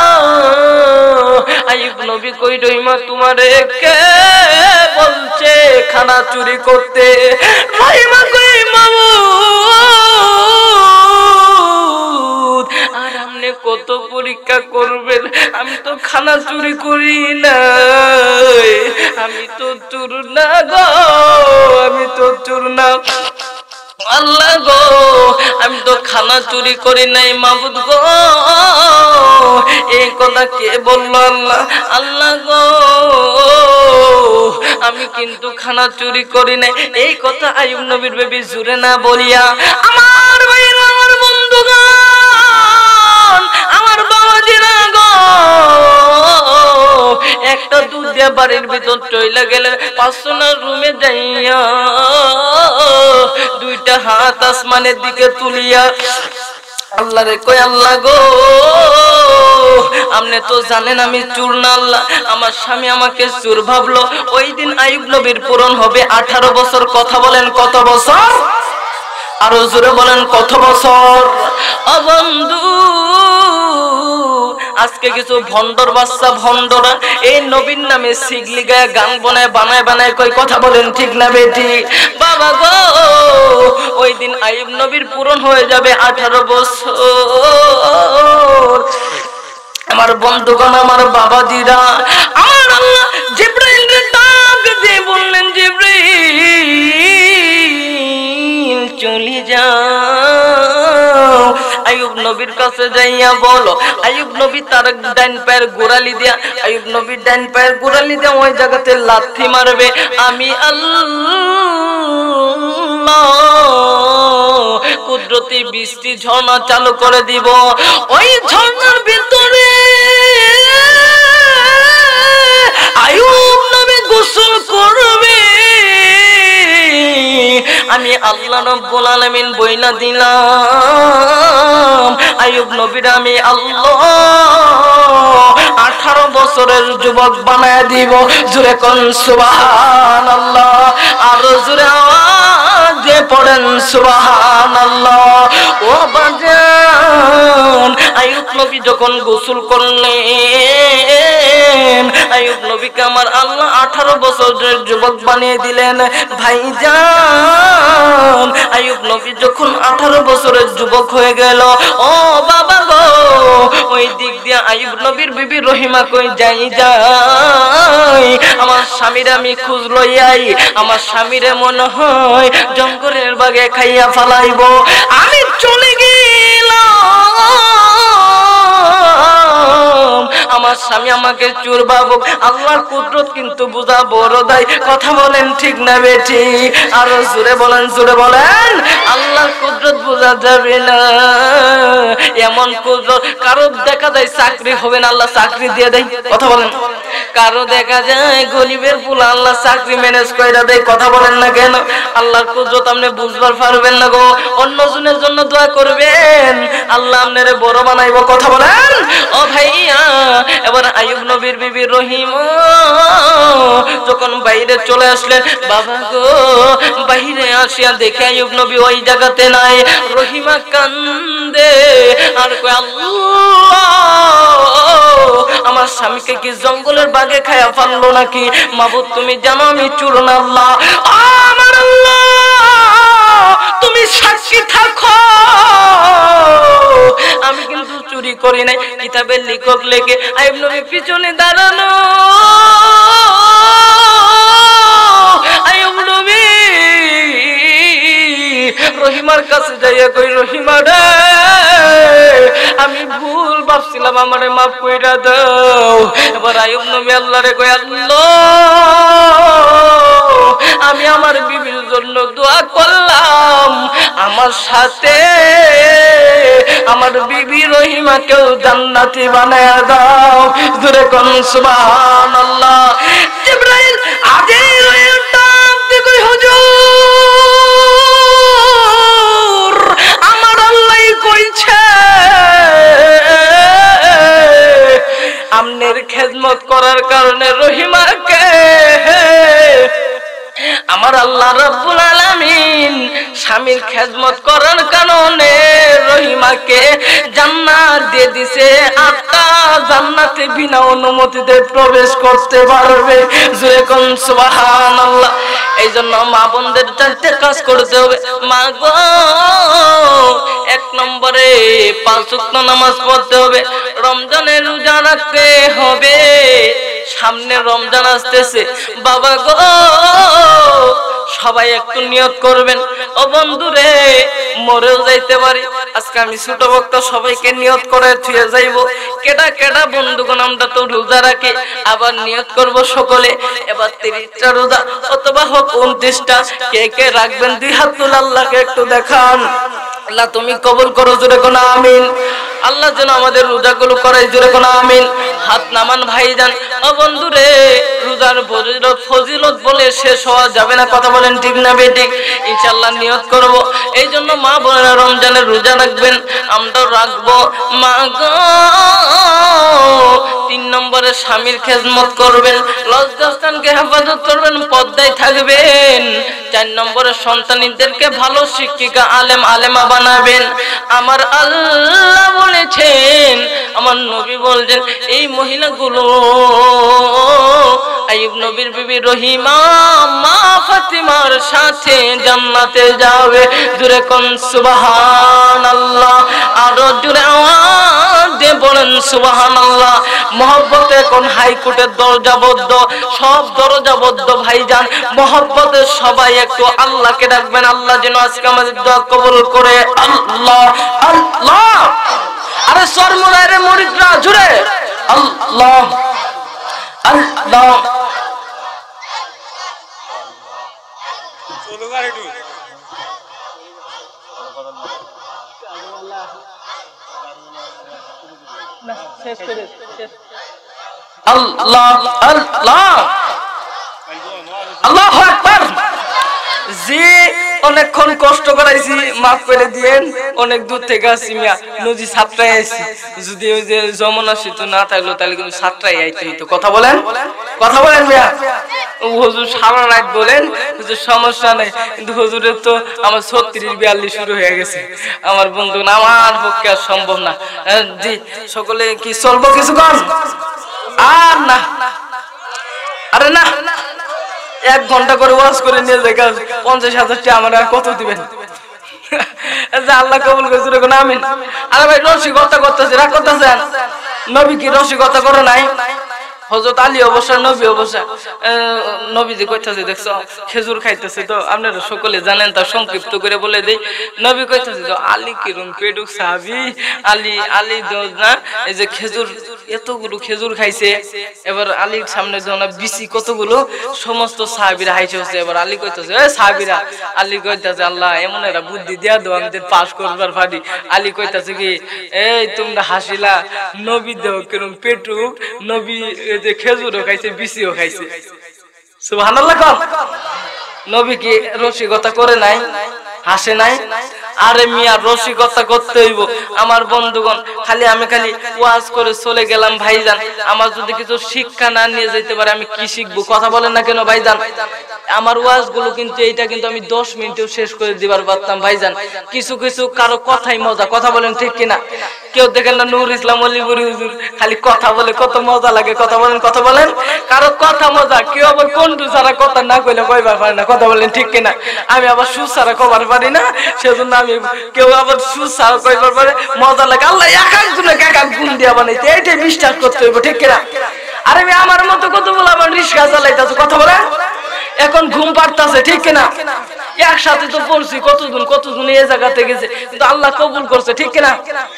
আইয়ুব নবী কই, রহিমা তোমারে কে বলছে খানা চুরি করতে? রহিমা কই, মাবুদ আর আপনি কত পরীক্ষা করবেন? আমি তো খানা চুরি করি না, আমি তো চোর না গো, আমি তো চোর না। আল্লাহ গো আমি তো খানা চুরি করি নাই। মাবুদ গো এই কথা কে বলল? আল্লাহ। আল্লাহ গো আমি কিন্তু খানা চুরি করি নাই। এই কথা আইয়ুব নবীর বেবি জুরে না বলিয়া, আমার ভাইরা, আমার বন্ধুগণ, আমার বাবাজিরা গো, একটা দুধ দিয়া বাড়ির ভিতর চইলা গেলে, পাঁচজনের রুমে যাইয়া দুইটা হাত আসমানের দিকে তুলিয়া আল্লাহ রে কই, আল্লাহ গো আপনি তো জানেন আমি চোর না। আল্লাহ আমার স্বামী আমাকে চোর ভাবলো। ওই দিন আইয়ুব নবীর পূরণ হবে 18 বছর। কথা বলেন কত বছর? আরো জোরে বলেন কত বছর? ও বন্ধু, আজকে কিছু ভন্ডর বাচ্চা ভন্ডরা এই নবীর নামে সিগলি গায়ে গান বানায় বানায় কই, কথা বলেন ঠিক না বেটি? বাবা গো ওই দিন আইয়ুব নবীর পূরণ হয়ে যাবে 18 বছর। আমার বন্ধুগণ, আমার বাবাজিরা, আমার আল্লাহ জিবরাইলকে ডাক দিয়ে বললেন, জিবরাইল চলে যাও আইয়ুব নবীর কাছে যাইয়া বলো। আইয়ুব নবী তার ডান পায়ের গোড়ালি দিয়া, আইয়ুব নবীর ডান পায়ের গোড়ালি দিয়া ওই জায়গাতে লাথি মারবে। আমি আল্লাহ কুদরতি বৃষ্টি ঝর্ণা চালু করে দিব। ওই ঝর্ণার ভিতরে আইয়ুব নবী গোসল করবে। আমি আল্লাহ রাব্বুল আলামিন বইলা দিলাম, আইয়ুব নবীর আমি আল্লাহ 18 বছর বছরের যুবক বানায় দিব। জোরে কোন সুবহানাল্লাহ, আর জোরে আওয়াজ দিয়ে পড়েন সুবহানাল্লাহ। ও বাজান, আইয়ুব নবী যখন গোসল করলেন, আইয়ুব নবীকে আমার আল্লাহ 18 বছরের যুবক বানিয়ে দিলেন। ভাইজান, আইয়ুব নবী যখন 18 বছরের যুবক হয়ে গেল, ও বাবা গো, ওই দিক দিয়ে আইয়ুব নবীর বিবি রহিমা কই যাই আমার স্বামীর আমি খোঁজ লইয়াই, আমার স্বামীরে মনে হয় জঙ্গলের বাগে খাইয়া ফালাইব। আমি চলে গেলাম, আমার স্বামী আমাকে চুরবাবো। আল্লাহর কুদরত কিন্তু বুঝা বড় দায়। কথা বলেন ঠিক না বেঠি? আরো জোরে বলেন, জোরে বলেন। আল্লাহর কুদরত বোঝা যাবে না, এমন কুদরত কারো দেখা যায় চাকরি হবে না, আল্লাহ চাকরি দিয়ে দেয়। কথা বলেন। কারো দেখা যায় গরিবের পুলা, আল্লাহ চাকরি ম্যানেজ কইরা দেয়। কথা বলেন না কেন? আল্লাহর কুদরত আপনি বুঝবার পারবেন না গো। অন্যজনের জন্য দোয়া করবেন, আল্লাহ আপনারে বড় বানাইব। কথা বলেন। ও ভাইয়া, এবার আইয়ুব নবীর বিবি রহিমা যখন বাইরে চলে আসলেন, বাবা গো, বাইরে আসিয়া দেখে আইয়ুব নবী ওই জায়গাতে নাই। রহিমা কান্দে আর কয়, আল্লাহ, আমার স্বামীকে কি জঙ্গলের বাগে খায়া ফেললো নাকি? মাবুদ তুমি জানো আমি চোর না। আল্লাহ, আমার আল্লাহ, তুমি সাক্ষী থাকো, আমি কিন্তু চুরি করি নাই। কিতাবের লেখক লেগে আইয়ুব নবী পিছনে দাঁড়ানো। আইয়ুব নবী রহিমার কাছে যাইয়া কই, রহিমা রে, আমি ভুল ভাবছিলাম, আমারে মাফ কইরা দাও। এবার আইয়ুব নবী আল্লাহরে কই, আল্লাহ, আমি আমার বিবির জন্য দোয়া করলাম, আমার সাথে আমার বিবি রহিমাকেও জান্নাতি বানায়া দাও। জোরে কোন সুবহানাল্লাহ। জিবরাইল আগে রইটা কই, হুজুর, আমার আল্লাহ কইছে আমনের খেদমত করার কারণে রহিমাকে আমার আল্লাহ রাব্বুল আলামিন স্বামীর খেদমত করার কারণে রহিমাকে জান্নাত দিয়ে দিছে। আত্মা জান্নাতে বিনা অনুমতিতে প্রবেশ করতে পারবে। জোরে কোন সুবহানাল্লাহ। এই জন্য মা বোনদের চারটে কাজ করতে হবে। মা গো, 1 নম্বরে 5 ওয়াক্ত নামাজ পড়তে হবে, রমজানের রোজা রাখতে হবে, সামনে রমজান আসতেছে। বাবা গো, সবাই একটু নিয়ত করবেন। ও বন্ধুরে, মরেও যাইতে পারি, আজকে আমি ছোট বক্তা, সবাইকে নিয়ত করে থুয়ে যাইব। কেডা কেডা বন্ধুগণ আমরা তো রোজা রাখি, আবার নিয়ত করব সকলে। এবার 30টা রোজা অথবা হোক 29টা, কে কে রাখবেন 2 হাত তুলে আল্লাহকে একটু দেখান। আল্লাহ তুমি কবুল করো। জোরে কোন আমিন। আল্লাহ যেন আমাদের রোজাগুলো করাই। জোরে কোন আমিন। হাত নামান ভাইজান। ও বন্ধুরে, রোজার ফজিলত বলে শেষ হওয়া যাবে না। কথা বলেন ঠিক না বেঠিক? ইনশাআল্লাহ নিয়ত করব। এই জন্য মা বোনেরা রমজানের রোজা রাখবেন, আমরাও রাখবো। মা গো, 3 নম্বরে স্বামীর খেদমত করবেন, লজ্জাস্থানকে হেফাজত করবেন, পর্দায় থাকবেন। 4 নম্বরে সন্তানদেরকে ভালো শিক্ষিকা, আলেম আলেমা বানাবেন। আমার আল্লাহ বলেছেন, আমার নবী বলছেন, এই মহিলাগুলো আইয়ুব নবীর বিবি রহিমা মা ফাতিমার সাথে জান্নাতে যাবে। জোরে কোন সুবহানাল্লাহ। আরো জোরে আওয়াজ দিয়ে বলেন সুবহানাল্লাহ। মহব্বতে কোন হাইকোর্টের দরজা বদ্ধ, সব দরজা বদ্ধ ভাইজান। মহব্বতে সবাই একটু আল্লাহকে ডাকবেন। আল্লাহ যেন আজকে আমাদের দোয়া কবুল করে। আল্লাহ আল্লাহ। আরে সরমুরারে মুরিদরা জুড়ে আল্লাহ আল্লাহ। আল্লাহ আল্লাহ আল্লাহু আকবার। জি অনেকক্ষণ কষ্ট করাইছি, মাফ করে দিয়েন। অনেক দূর থেকে আসছি মিয়া, নদী সাতটায় আইছি। যদি ওই যে যমুনা সেতু না থাকলো তাহলে কিন্তু সাতটায় আইতে হইতো। কথা বলেন, কথা বলেন মিয়া। হুজুর সারা রাত বলেন হুজুর সমস্যা নেই, কিন্তু হুজুরের তো আমার 36-42 শুরু হয়ে গেছে। আমার বন্ধু আমার পক্ষে আর সম্ভব না। জি সকলে কি চলবো কিছুক্ষণ? আর না, আরে না, 1 ঘন্টা করে ওয়াজ করে নিয়ে যায় 50,000 টাকা আমার আর কত দিবেন? আল্লাহ কবুল করছে আমিন। আরে ভাই রসিকতা করতেছে, রাগ করতেছেন? নবী কি রসিকতা করে নাই? হযরত আলী অবশ্য নবী অবশ্য নবী যে কইতাছে দেখছো খেজুর খাইতেছে, তো আপনারা সকলে জানেন, তা সংক্ষিপ্ত করে বলে দেই। নবী কইতাছে তো আলী কিরম পেটুক সাহাবী, আলী না এই যে খেজুর এতগুলো খেজুর খাইছে। এবার আলীর সামনে যখন বিসি কতগুলো সমস্ত সাহাবীরা হাইছে হচ্ছে। এবার আলী কইতাছে এ সাহাবীরা, আলী কইতাছে আল্লাহ এমন একটা বুদ্ধি দিয়া দাও আমাদের পাস করবার পারি। আলী কইতাছে কি এই তোমরা হাসিলা, নবী দেও কিরম পেটুক, নবী যে খেজুরও খাইছে বিসিও খাইছে। সুবহানাল্লাহ। নবী কি রসিকতা করে নাই, হাসে নাই? আরে মিয়া রসিকতা করতে হইব। আমার বন্ধুগণ খালি ওয়াজ করে চলে গেলাম ভাইজান, আমার যদি কিছু শিক্ষা না নিয়ে যেতে পারে আমি কি শিখবো? কথা বলেন না কেন ভাইজান? আমার ওয়াজ গুলো কিন্তু এইটা কিন্তু আমি 10 মিনিটেও শেষ করে দিবার পারতাম ভাইজান। কিছু কিছু কারো কথাই মজা। কথা বলেন ঠিক কিনা? কেউ দেখেন না নূর ইসলাম অলিপুরি হুজুর খালি কথা বলে কত মজা লাগে। কথা বলেন, কথা বলেন। কারো কথা মজা, কেউ আবার কন্টু ছাড়া কথা না কইলে কইবার পারে না। কথা বলেন ঠিক কিনা? আমি আবার সুর ছাড়া কবার পারি না, সেজন্য আমি কেউ আবার সুর ছাড়া কইবার পারে মজা লাগে। আল্লাহ এক একজনকে এক এক গুণ দিয়া বানাইতে, এইটাই বিশ্বাস করতে হইব ঠিক কিনা? আরে আমি আমার মতো কত বলে আমার রিস্কা চালাইতেছে। কথা বলে এখন ঘুম পাড়তাছে ঠিক কিনা? একসাথে তো পড়ছি কতজন এই জায়গাতে গেছে, কিন্তু আল্লাহ কবুল করছে ঠিক কিনা?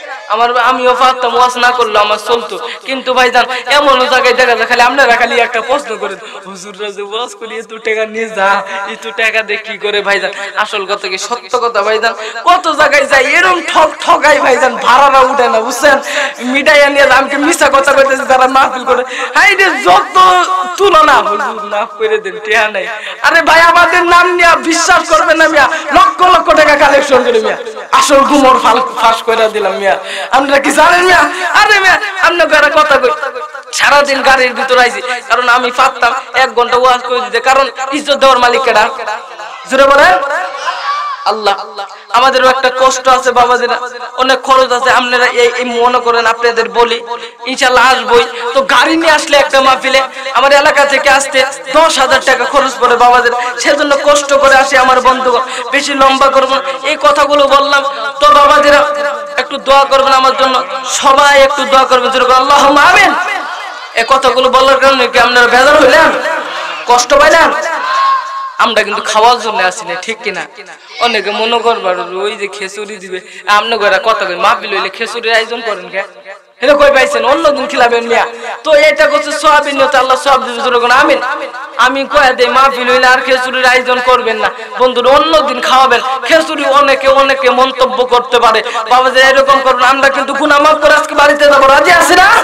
আমিও পারতাম ওয়াজ না করলে আমার চলতো, কিন্তু ভাইজান এমন জায়গায় দেখা যায় খালি আপনারা খালি একটা প্রশ্ন করেন হুজুররা যে ওয়াজ করি এত টাকা নিয়ে যা, এত টাকা দিয়ে কি করে ভাইজান? আসল কথা কি সত্য কথা ভাইজান, কত জায়গায় যাই এরকম ঠকাই ভাইজান, ভাড়াটা উঠে না বুঝছেন? মিটাইয়া নিয়ে আমাকে মিশা কথা কইতেছে তারা মাহফিল করে। হ্যাঁ রে যত তুলনা হুজুর মাফ করে দেন, টেহা নাই। আরে ভাই আমাদের নাম নিয়ে বিশ্বাস করবেন না মিয়া, লক্ষ লক্ষ টাকা কালেকশন করে মিয়া আসল গুমর ফাঁস করে দিলাম মিয়া। আমরা কি জানেন মিয়া? আরে মিয়া আপনার কথা কই সারাদিন গাড়ির ভিতর আইছি, কারণ আমি পারতাম 1 ঘন্টা ওয়াজ করে দিতে, কারণ ইজ্জত দেওয়ার মালিক কেডা? জোরে বলেন আল্লাহ। আমাদেরও একটা কষ্ট আছে বাবাদের, অনেক খরচ আছে। আপনারা এই মনে করেন আপনাদের বলি ইনশাআল্লাহ আসবই তো, গাড়ি নিয়ে আসলে একটা মাহফিলে আমার এলাকা থেকে আসতে 10,000 টাকা খরচ পড়ে বাবাদের, সেজন্য কষ্ট করে আসি আমার বন্ধুগণ। বেশি লম্বা করব না, এই কথাগুলো বললাম তো বাবাদের একটু দোয়া করবেন আমার জন্য, সবাই একটু দোয়া করবেন যেরকম আল্লাহুম্মা আমিন। এই কথাগুলো বলার কারণে কি আপনারা বেজার হইলেন, কষ্ট পাইলেন? আমরা কিন্তু খাওয়ার জন্য আসি না ঠিক কিনা? অনেকে মনে করবার ওই যে খেচুড়ি দিবে, আপনি ঘরে কথা কই মাহফিল হইলে খেচুড়ির আয়োজন করেন কে? এটা কই পাইছেন? অন্যদিন খিলাবেন মিয়া। তো এটা করছে সওয়াবের নিয়তে আল্লাহ সওয়াব দিবে যেরকম আমিন। আমি কয়ে দেই মাহফিল হইলে আর খেচুড়ির আয়োজন করবেন না বন্ধুরা, অন্যদিন খাওয়াবেন। খেচুড়ি অনেকে মন্তব্য করতে পারে, বাবা যে এরকম করবেন। আমরা কিন্তু গুনাহ মাফ করে আজকে বাড়িতে যাবো, রাজি আছি না?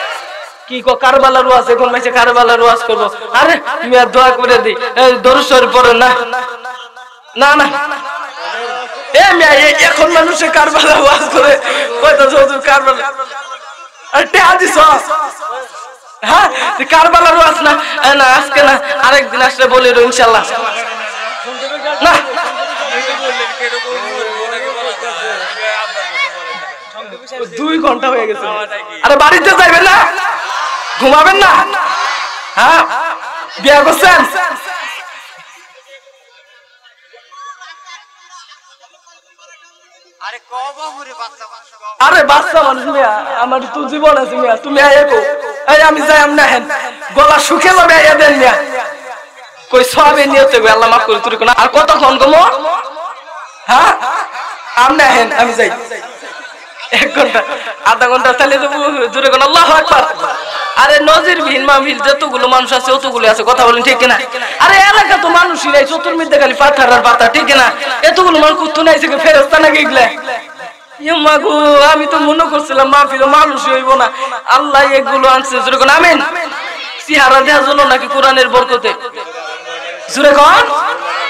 কি কারবালার ওয়াজ এখন মাইছে, কারবালার ওয়াজ করব। আরে মিয়া দোয়া করে দেই দরুদ শরীফ পড়েন না না না এ মিয়া এখন মানুষে কারবালার ওয়াজ করে কয়টা হুজুর কারবালা আরে হাদিস হ্যাঁ কারবালার ওয়াজ না না আজকে না, আরেকদিন আসলে বলে দেব ইনশাআল্লাহ। না 2 ঘন্টা হয়ে গেছে। আরে বাড়িতে যাইবেন না, ঘুমাবেন না? হ্যাঁ বিয়া করছেন? আরে বাচ্চা মানুষ মিয়া, আমার তো জীবন আছে মিয়া। তুমি আইকো এই আমি যাই, আমনা হেন গলা শুকে যাবে আইয়া দেন মিয়া। কই সবে নিয়তে গো আল্লাহ মাফ করে তুই কোন আর কতক্ষণ গমো? হ্যাঁ আমনা হেন আমি যাই 1 ঘন্টা আধা ঘন্টা তাহলে জোরে কোন আল্লাহু আকবার। আরে নজিরবিহীন মাহফিল যতগুলো মানুষ আছে অতগুলো আছে। কথা বলেন ঠিক কিনা? আরে এলাকা তো মানুষই নাই, চতুর্মিতে খালি পাথর আর পাথর ঠিক কিনা? এতগুলো মানুষ কুত্তু নাইছে কি ফেরেশতা নাকি এগুলা? ইম্মা গো আমি তো মনে করছিলাম মাহফিল মানুষই হইব না, আল্লাহ এগুলো আনছে। জোরে কোন আমিন। চেহারা দেওয়ার জন্য নাকি কোরআনের বরকতে? জোরে কোন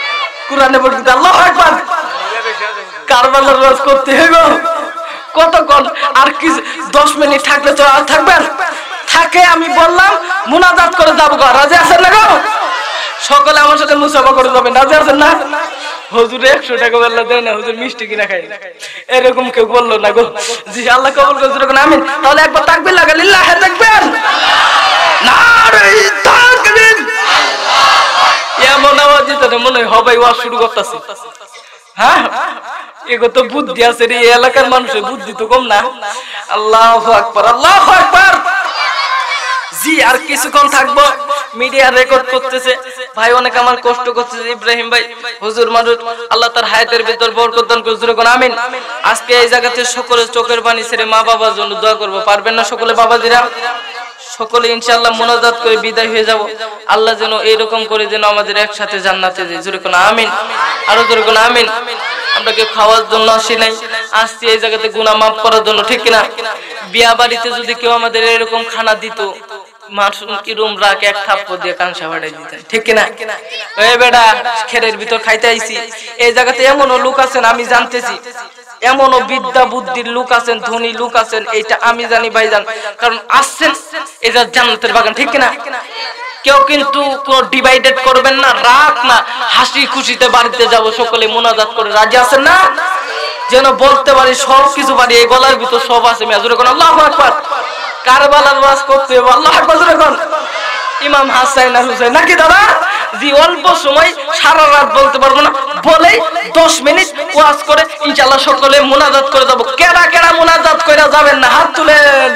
কোরআনে পড়তে আল্লাহু আকবার কারবালার ওয়াজ করতে হবে কতক্ষণ আর কি 10 মিনিট থাকলে তো আর থাকবেন থাকে আমি বললাম মুনাজাত করে যাব গো রাজি আছেন না গো সকলে আমার সাথে মুসাফা করে যাবেন রাজি আছেন না হুজুর 100 টাকা বললা দেন না হুজুর মিষ্টি কিনা খাই এরকম কেউ বললো না গো জি আল্লাহ কবুল করুন আমিন তাহলে একবার তাকবীর লাগা লিল্লাহি তাকবীর নারে তাকবীর এমন আওয়াজ দিতে মনে হয় হবে ওয়াজ শুরু করতেছে হ্যাঁ এগো তো বুদ্ধি আছে রে এলাকার মানুষের বুদ্ধি তো কম না আল্লাহু আকবার আল্লাহু আকবার জি আর কিছুক্ষণ থাকবো মিডিয়া রেকর্ড করতেছে ভাই অনেক আমার কষ্ট করতেছে ইব্রাহিম ভাই হুজুর মানুষ আল্লাহ তার হায়াতের ভিতর বরকত দান করুন আমিন আজকে এই জায়গাতে সকলে চোখের পানি ছেড়ে মা বাবার জন্য দোয়া করব পারবেন না সকলে বাবাজিরা সকলে ইনশাআল্লাহ মুনাজাত করে বিদায় হয়ে যাব আল্লাহ যেন এইরকম করে যেন আমাদের একসাথে জান্নাতে যায় জোরে কোন আমিন আরো জোরে কোন আমিন আমরা কেউ খাওয়ার জন্য আসি নাই আসছি এই জায়গাতে গুনাহ মাফ করার জন্য ঠিক কিনা বিয়া বাড়িতে যদি কেউ আমাদের এরকম খানা দিত মাশরুম কি রুম রাখ এক থাপ্পড় দিয়ে কানসা বাড়াই দিতেন ঠিক কিনা ওই বেটা খেরের ভিতর খাইতে আইছি এই জায়গাতে এমনও লোক আছেন আমি জানতেছি এমনও বিদ্যা বুদ্ধির লোক আছেন ধনী লোক আছেন এইটা আমি জানি ভাইজান কারণ আসছেন এটা জান্নাতের বাগান ঠিক কিনা কেউ কিন্তু কোনো ডিভাইডেড করবেন না রাগ না হাসি খুশিতে বাড়িতে যাব সকলে মুনাজাত করে রাজি আছেন না যেন বলতে পারি সব কিছু পারি এই গলার ভিতর সব আছে মেজুরে কোন আল্লাহু আকবার কারবালার ওয়াজ করতে হবে আল্লাহু আকবার জোরে কোন ইমাম হাসান আর হুসাইন নাকি দাদা জি অল্প সময় সারা রাত বলতে পারবো না বলেই 10 মিনিট ওয়াজ করে ইনশাআল্লাহ সকলে মুনাজাত করে যাব কেডা কেডা মুনাজাত কইরা যাবেন না হাত তুলেন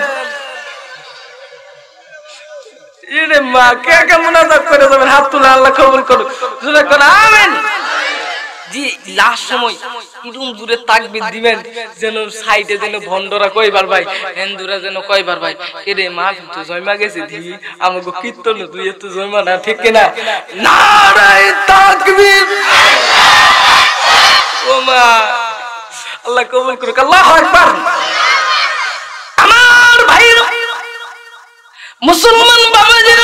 ইরে মা কে কে মুনাজাত করে যাবেন হাত তুলে আল্লাহ কবুল করুন জোরে কোন আমিন জি লাস্ট সময় ইরুম দূরে তাকবীর দিবেন যেন সাইডে যেন ভন্ডরা কয়বার ভাই হিন্দুরা যেন কয়বার ভাই এরে মা তো জয়মা গেছে দি আমাগো কীর্তন তুই এত জয়মা না ঠিক কিনা নারে তাকবীর ও মা আল্লাহ কবুল করুক আল্লাহু আকবার আমার ভাই মুসলমান বাবাজিরা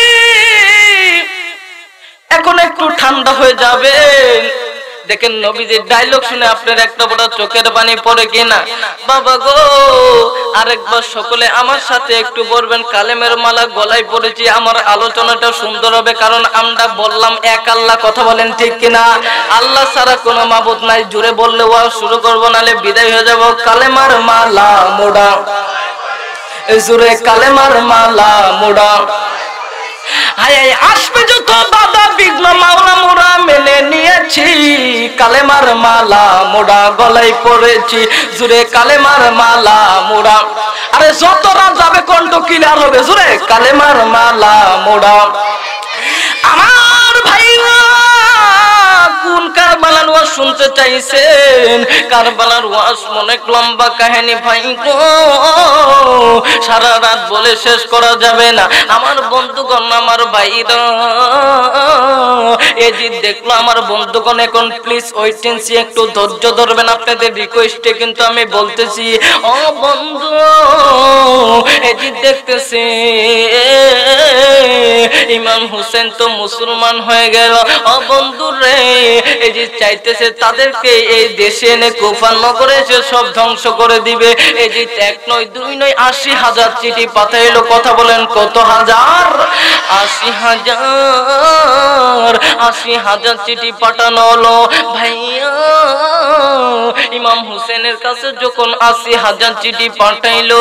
এখন একটু ঠান্ডা হয়ে যাবেন দেখেন নবীজির ডায়লগ শুনে আপনার একটা বড় চোখের পানি পড়ে কিনা বাবা গো আরেকবার সকলে আমার সাথে একটু বলবেন কালেমের মালা গলায় পড়েছি আমার আলোচনাটা সুন্দর হবে কারণ আমরা বললাম এক আল্লাহ কথা বলেন ঠিক কিনা আল্লাহ ছাড়া কোনো মাবুদ নাই জোরে বললে ওয়াজ শুরু করব নালে বিদায় হয়ে যাব কালেমার মালা মোড়া জোরে কালেমার মালা মোড়া হায় হায় আসবে যত বাধা বিঘ্ন মাওলা মোরা মেনে নিয়েছি কালেমার মালা মোড়া গলায় পড়েছি জোরে কালেমার মালা মোড়া আরে যতরা যাবে কণ্ঠ ক্লিয়ার হবে জোরে কালেমার মালা মোড়া আমার ভাইরা কোন কারবালার ওয়াজ শুনতে চাইছেন কারবালার ওয়াজ অনেক লম্বা কাহিনী ভাই গো সারা রাত বলে শেষ করা যাবে না আমার বন্ধুগণ আমার ভাইরা এই যে দেখলো আমার বন্ধুগণ এখন প্লিজ ওয়েটেন্সি একটু ধৈর্য ধরবেন আপনাদের রিকোয়েস্টে কিন্তু আমি বলতেছি ও বন্ধু এই যে দেখতেছে ইমাম হোসেন তো মুসলমান হয়ে গেল ও বন্ধু রে এই যে চাইতেছে তাদেরকে এই দেশে এনে কুফার নগরে এসে সব ধ্বংস করে দিবে এই যে 1 নয় 2 নয় 80,000 চিঠি পাঠাইলো কথা বলেন কত হাজার 80,000 চিঠি পাঠানো হলো ভাইয়া ইমাম হোসেনের কাছে যখন 80,000 চিঠি পাঠাইলো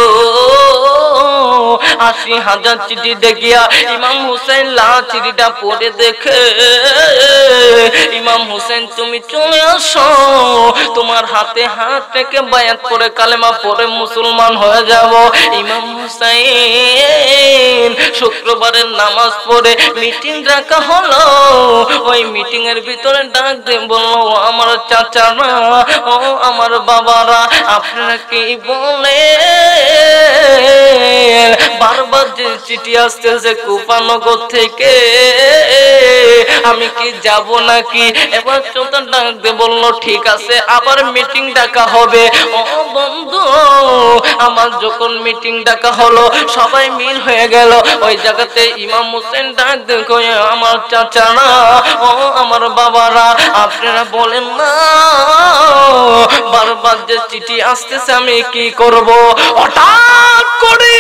80,000 চিঠি দেখিয়া ইমাম হোসেন চিঠিটা পড়ে দেখে ইমাম হোসেন তুমি চলে আসো তোমার হাতে হাত রেখে বায়াত করে কালেমা পড়ে মুসলমান হয়ে যাব ইমাম হোসেন শুক্রবারের নামাজ পড়ে মিটিং রাখা হলো ওই মিটিং এর ভিতরে ডাক দিয়ে বললো আমার চাচারা ও আমার বাবারা আপনারা কি বলে বারবার যে চিঠি আসতেছে কুফানগর থেকে আমি কি যাব নাকি? এবার চোদ্দা ডাকতে বললো ঠিক আছে, আবার মিটিং ডাকা হবে। ও বন্ধু, আমার যখন মিটিং ডাকা হলো, সবাই মিল হয়ে গেল। ওই জায়গাতে ইমাম হোসেন ডাক দেখো, আমার চাচারা, ও আমার বাবারা, আপনারা বলেন না বারবার যে চিঠি আসতেছে আমি কি করব? হঠাৎ করে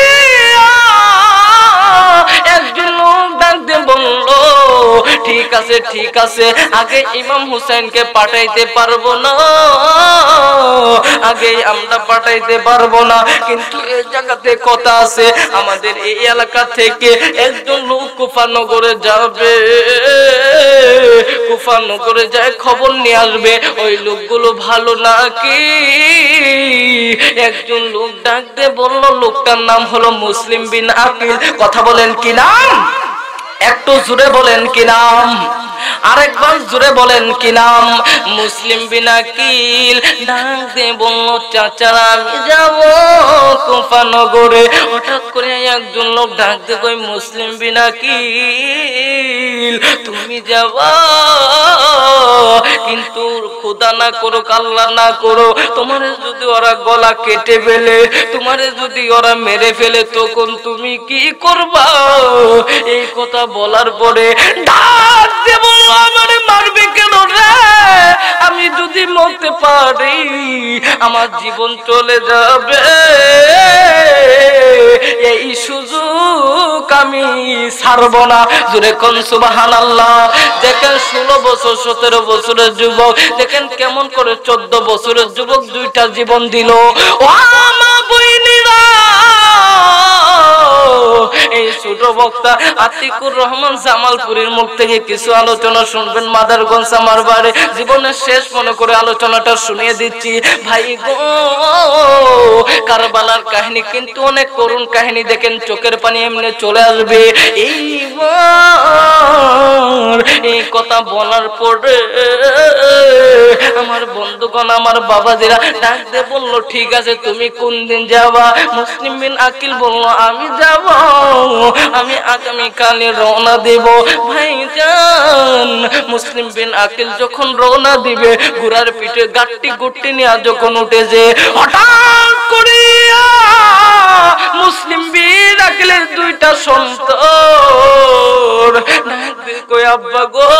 একজন লোক ডাক দিয়ে বলল ঠিক আছে ঠিক আছে, আগে ইমাম হুসাইনকে পাঠাইতে পারবো না, আগে আমরা পাঠাইতে পারবো না, কিন্তু এই জায়গাতে কথা আছে, আমাদের এই এলাকা থেকে একজন লোক কুফানগরে যাবে, কুফানগরে যায় খবর নিয়ে আসবে ওই লোকগুলো ভালো নাকি। একজন লোক ডাক দিয়ে বলল, লোকটার নাম হলো মুসলিম বিন আকিল। কথা বলেন কি নাম? একটু জোরে বলেন কি নাম? আরেকবার জোরে বলেন কি নাম? মুসলিম বিন আকিল ডাক দিয়ে বলল, চাচারা আমি যাব কুফানগরে। হঠাৎ করে একজন লোক ডাক দিয়ে কই, মুসলিম বিন আকিল তুমি যাবা, কিন্তু খোদা না করো আল্লাহ না করো, তোমারে যদি ওরা গলা কেটে ফেলে, তোমারে যদি ওরা মেরে ফেলে, তখন তুমি কি করবা? এই কথা বলার পরে ডাক দিয়ে বলল, আমারে মারবে কেন রে? আমি যদি মরতে পারি আমার জীবন চলে যাবে, এই সুযোগ আমি ছাড়ব না। জোরে কোন সুবহানাল্লাহ। দেখেন 16 বছর 17 বছরের যুবক, দেখেন কেমন করে 14 বছরের যুবক দুইটা জীবন দিল। ও মা বইনিরা, এই ছোট বক্তা আতিকুর রহমান জামালপুরীর মুখ থেকে কিছু আলোচনা শুনবেন। মাদারগঞ্জ আমার বাড়ি, জীবনের শেষ মনে করে আলোচনাটা শুনিয়ে দিচ্ছি। ভাই গো, কারবালার কাহিনী কিন্তু অনেক করুণ কাহিনী, দেখেন চোখের পানি এমনি চলে আসবে। এই কথা বলার পরে আমার বন্ধুগণ, আমার বাবাজিরা ডাক দিয়ে বলল, ঠিক আছে তুমি কোন দিন যাবা? মুসলিম বিন আকিল বলল, আমি যাব, আমি আগামীকালে রওনা দেব। ভাইজান, মুসলিম বিন আকিল যখন রওনা দিবে, ঘোড়ার পিঠে গাট্টি গুট্টি নিয়ে যখন উঠেছে, হঠাৎ করে মুসলিম বিন আকিলের দুইটা সন্তান কই, আব্বা গো,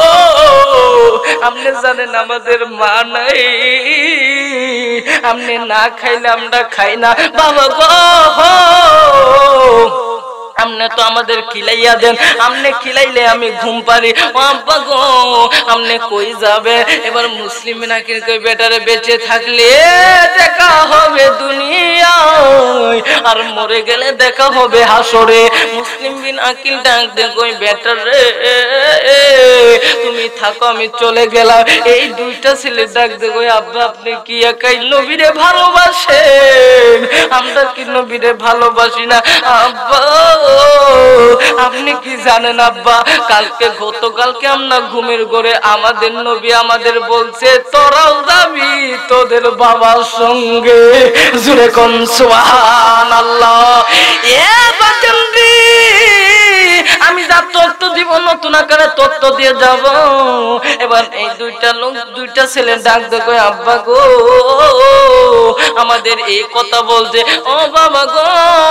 আপনি জানেন আমাদের মা নাই, আপনি না খাইলে আমরা খাই না। বাবা গো, আমনে তো আমাদের খিলাইয়া দেন, আমনে খিলাইলে আমি ঘুম পারি। আব্বা গো, আমনে কই যাবে? এবার মুসলিম বিন আকিল কই, বেটারে বেঁচে থাকলে দেখা হবে দুনিয়ায়, আর মরে গেলে দেখা হবে হাসরে। মুসলিম বিন আকিল ডাক দে কই, বেটারে তুমি থাকো, আমি চলে গেলাম। এই দুইটা ছেলে ডাক দে কই, আব্বা আপনি কি একাই নবীরে ভালোবাসেন? আমরা কি নবীরে ভালোবাসি না? আব্বা আপনি কি জানেন আব্বা, কালকে গতকালকে আমরা ঘুমের ঘরে আমাদের নবী আমাদের বলছে, তোরাও যাবি তোদের বাবার সঙ্গে। জোরে কোন সুবহানাল্লাহ। এ বাজান রে, আমি যা তথ্য দিব নতুন আকারে তথ্য দিয়ে যাব। এবার এই দুইটা লোক, দুইটা ছেলে ডাক দেখো, আব্বা গো, আমাদের এই কথা বলছে। ও বাবা গো,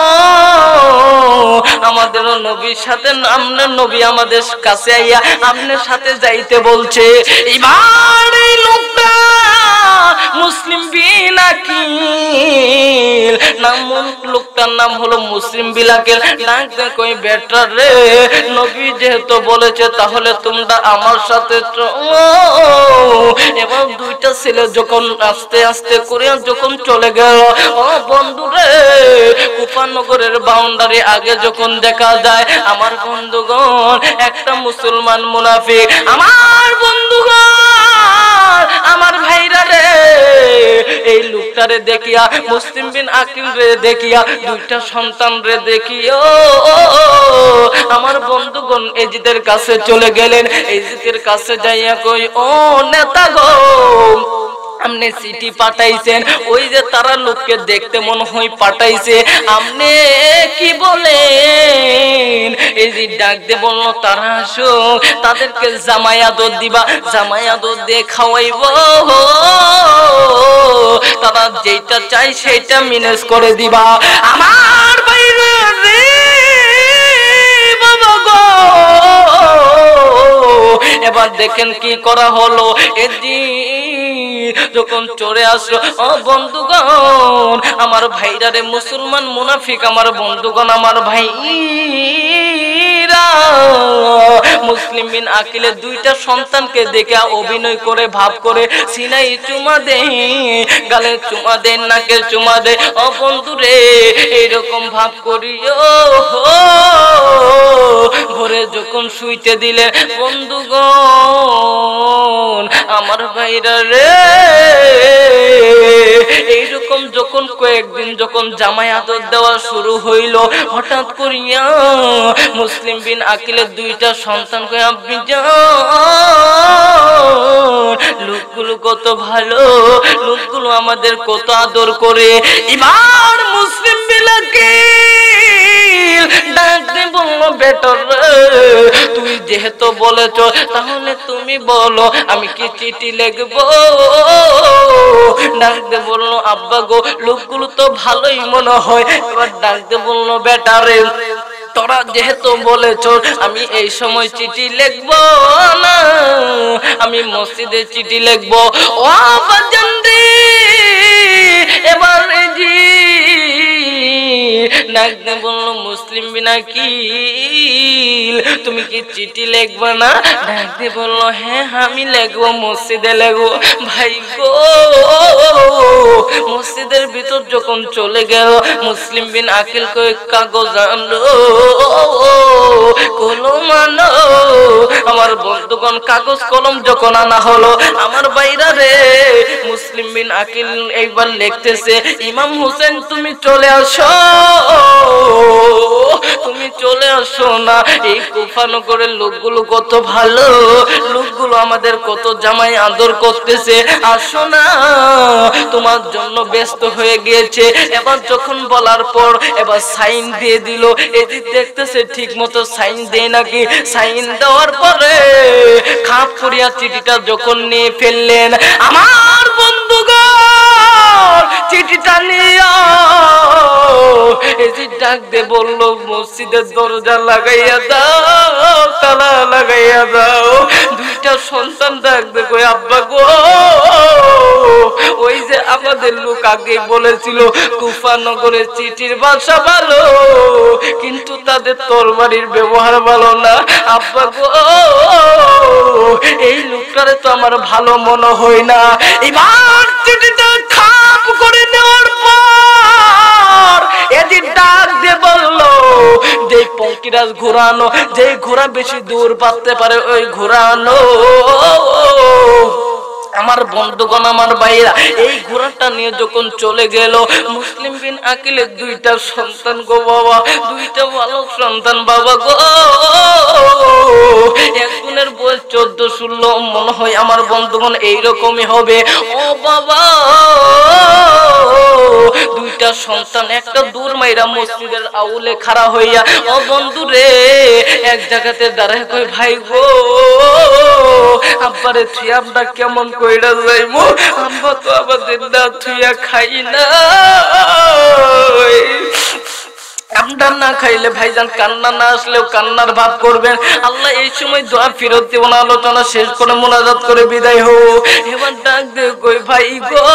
আমাদের নবীর সাথে, আপনার নবী আমাদের কাছে আইয়া আপনার সাথে যাইতে বলছে। এবার এই লোকটা মুসলিম বিন আকিল নাম, লোকটার নাম হলো মুসলিম বিন আকিল। ডাক দে কই, বেটা রে, নবী যেহেতু বলেছে তাহলে তোমরা আমার সাথে চলো। এবং দুইটা ছেলে যখন আস্তে আস্তে করে যখন চলে গেল, ও বন্ধু রে, কুফানগরের বাউন্ডারি আগে যখন দেখা যায়, আমার বন্ধুগণ একটা মুসলমান মুনাফিক, আমার বন্ধুগণ, আমার ভাইরা রে, এই লোকটারে দেখিয়া, মুসলিম বিন আকিল রে দেখিয়া, দুইটা সন্তান রে দেখিয়া আমার বন্ধুগণ এজিদের কাছে চলে গেলেন। এজিদের কাছে যাইয়া কই, ও নেতা গো, আমনে চিঠি পাঠাইছেন, ওই যে তারা লোককে দেখতে মনে হয় পাঠাইছে, আমনে কি বলেন? এই যে ডাক দিয়ে বললো তারা আসো, তাদেরকে জামাই আদর দিবা, জামাই আদর দিয়ে খাওয়াইব, তারা যেটা চাই সেটা ম্যানেজ করে দিবা। আমার বাইরে রে বাবা গো, এবার দেখেন কি করা হলো। এদিন যখন চলে আসলো, ও বন্ধুগণ, আমার ভাইরা রে, মুসলমান মুনাফিক আমার বন্ধুগণ, আমার ভাইরা মুসলিম বিন আকিলের দুইটা সন্তানকে দেখে অভিনয় করে ভাব করে সিনাই চুমা দে, গালে চুমা দে, নাকে চুমা দে, ও বন্ধু রে এইরকম ভাব করিও। ভোরে যখন শুইতে দিলে বন্ধুগণ আমার ভাইরা রে, এইরকম যখন কয়েকদিন যখন জামাই আদর দেওয়া শুরু হইল, হঠাৎ করিয়া মুসলিম বিন আকিলের দুইটা সন্তান কয়ে, আপনি যান, লোকগুলো কত ভালো, লোকগুলো আমাদের কত আদর করে। এবার মুসলিম বিন আকিল ডাক দিয়ে বললো, বেটার তুই যেহেতু বলেছ তাহলে তুমি বলো আমি কি চিঠি লিখবো? ডাক দিয়ে বললো, আব্বা গো, লোকগুলো তো ভালোই মনে হয়। এবার ডাক দিয়ে বললো, বেটারে তোরা যেহেতু বলেছ আমি এই সময় চিঠি লিখবো না, আমি মসজিদে চিঠি লিখবো। ও বাজান রে, এবার জি ডাক দিয়ে বললো, মুসলিম বিন আকিল তুমি কি চিঠি লিখবে না? ডাক দিয়ে বললো, হ্যাঁ আমি লিখবো, মসজিদে লিখবো। ভাই গো, মসজিদের ভিতর যখন চলে গেল, মুসলিম বিন আকিল কই, কাগজ আনো, কলম আনো। আমার বন্ধুগণ কাগজ কলম যখন আনা হলো, আমার বাইরা রে মুসলিম বিন আকিল এইবার লিখতেছে, ইমাম হোসেন তুমি চলে আসো, তুমি চলে আসো না। এই কুফানগরের লোকগুলো কত ভালো, লোকগুলো আমাদের কত জামাই আদর করতেছে, আসো না, তোমার জন্য ব্যস্ত হয়ে গিয়েছে। এবার যখন বলার পর এবার সাইন দিয়ে দিল, এটি দেখতেছে ঠিক মতো সাইন দেয় নাকি। সাইন দেওয়ার পরে খাপ করিয়া চিঠিটা যখন নিয়ে ফেললেন, আমার বন্ধুগণ চিঠিটা নিয়ে এসে ডাক দে বললো, মসজিদের দরজা লাগাইয়া দাও, তালা লাগাইয়া দাও। দুইটা সন্তান ডাক দে কই, আব্বা গো, ওই যে আমাদের লোক আগে বলেছিল কুফানগরের চিঠির ভাষা ভালো, কিন্তু তাদের তরবারির ব্যবহার ভালো না। আব্বা গো, এই লোকটারে তো আমার ভালো মনে হয় না। এবার চিঠিটা খাপ করে নেওয়ার পর এদিন ডাক দিয়ে বললো, যে পঙ্কিরাজ ঘোরানো, যে ঘোড়া বেশি দূর পারতে পারে ওই ঘোরানো। আমার বন্ধুগণ আমার ভাইরা, এই ঘোড়াটা নিয়ে যখন চলে গেল, মুসলিম বিন আকিলের দুইটা সন্তান গো বাবা, দুইটা বালক সন্তান বাবা গো, একজনের বয়স 14-16 মনে হয় আমার বন্ধুগণ এইরকমই হবে। ও বাবা, দুইটা সন্তান একটা দূর মাইরা মসজিদের আউলে খাড়া হইয়া, ও বন্ধু রে এক জায়গাতে দাঁড়ায় কই, ভাই গো, আব্বারে তুই আমরা কেমন কইরা যাইবো, আমরা তো আমাদের না থুইয়া খাই না, আমরা না খাইলে ভাইজান কান্না না আসলেও কান্নার ভাব করবেন। আল্লাহ এই সময় দোয়া ফিরত দিব না, আলোচনা শেষ করে মোনাজাত করে বিদায় হোক। এবার ডাক দে কই, ভাই গো,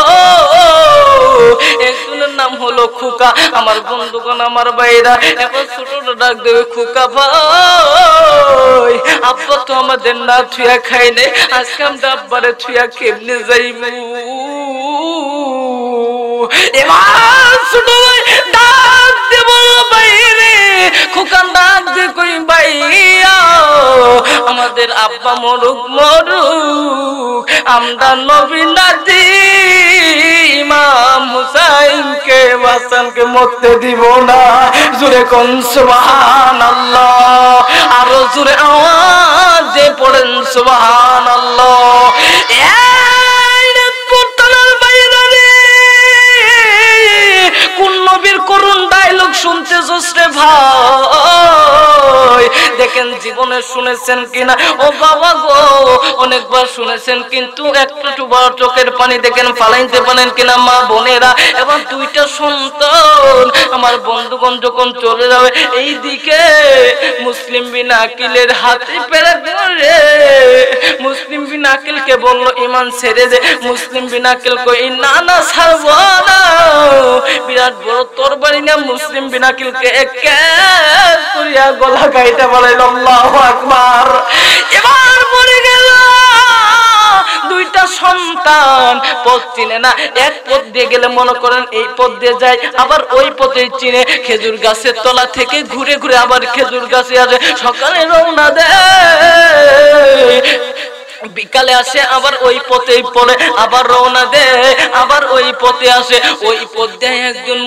একজনের নাম হলো খোকা, আমার বন্ধুগণ আমার ভাইরা। এবার ছোটটা ডাক দেবে, খোকা ভাই, আব্বা তো আমাদের না থুইয়া খাই নাই, আজকে আমরা আব্বারে থুইয়া কেমনে যাইবো? এবার ছোট ভাই ডাক দে বলল, বাইরে খোকা ডাক দে কই, ভাইয়া আমাদের আব্বা মরুক মরুক, আমরা নবী নাতি ইমাম হুসাইনকে হাসানকে মরতে দিব না। জোরে কোন সুবহানাল্লাহ, আরো জোরে আওয়াজে পড়েন সুবহানাল্লাহ। এই পড়তানা নবীর করুণ ডায়লগ শুনতেছস রে ভাই? দেখেন জীবনে শুনেছেন কিনা ও বাবা গো, অনেকবার শুনেছেন কিন্তু একটু বড় চোখের পানি দেখেন ফালাইতে পারেন কিনা মা বোনেরা? এবার দুইটা সন্তান আমার বন্ধুগণ যখন চলে যাবে এই দিকে মুসলিম বিন আকিলের হাতে পেরে ধরে মুসলিম বিন আকিলকে বললো ঈমান ছেড়ে দে। মুসলিম বিন আকিল কই না না ছাড়বো না, বিরাট বড় তরবারি না মুসলিম বিন আকিলকে একে করিয়া গলা কাইটা বলে আল্লাহু আকবার। এবার মরে গেল দুইটা সন্তান। পথ চিনে না, এক পথ দিয়ে গেলে মনে করেন এই পথ দিয়ে যায়, আবার ওই পথে চিনে খেজুর গাছের তলা থেকে ঘুরে ঘুরে আবার খেজুর গাছে আসে, সকালে রওনা দেয়, বিকালে আসে আবার ওই পথেই পড়ে, আবার রওনা দেয়, আবার ওই পথে আসে। ওই পথ দিয়ে একজন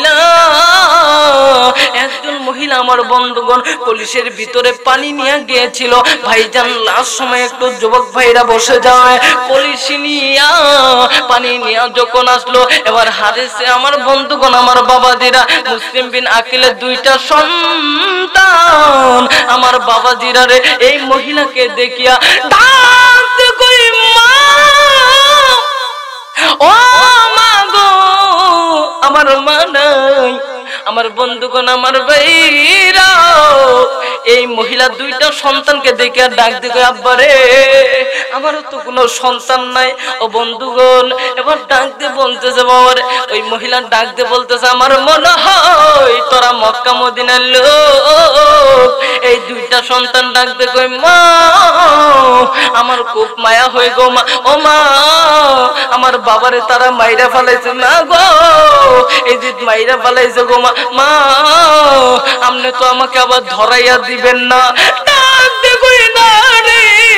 মহিলা আমার বন্ধুগণ কলসির ভিতরে পানি নিয়ে গিয়েছিল। ভাইজান লাস্ট সময় একটু যুবক ভাইরা বসে যায়, কলসি নিয়া পানি নিয়ে যখন আসলো এবার হারেছে আমার বন্ধুগণ আমার বাবাজিরা মুসলিম বিন আকিলের দুইটা সন্তান আমার বাবাজিরা রে এই মহিলাকে দেখিয়া ডাকতে কই মা, ও মা গো আমার মা নাই। আমার বন্ধুগণ আমার ভাইরা এই মহিলা দুইটা সন্তানকে দেখে ডাক দিকে আব্বা রে আমারও তো কোনো সন্তান নাই। ও বন্ধুগণ এবার ডাক দিয়ে বলতেছে বাবার, ওই মহিলা ডাক দিয়ে বলতেছে আমার মনে হয় তোরা মক্কা মদিনার লোক। এই দুইটা সন্তান ডাক দিয়ে কই মা আমার খুব মায়া হয়ে গো মা, ও মা আমার বাবারে তারা মাইরা ফেলাইছে না গো, এই যে মাইরা ফেলাইছে গো মা, মা আপনি তো আমাকে আবার ধরাইয়া দিবেন না। ডাক দিয়ে কই না রে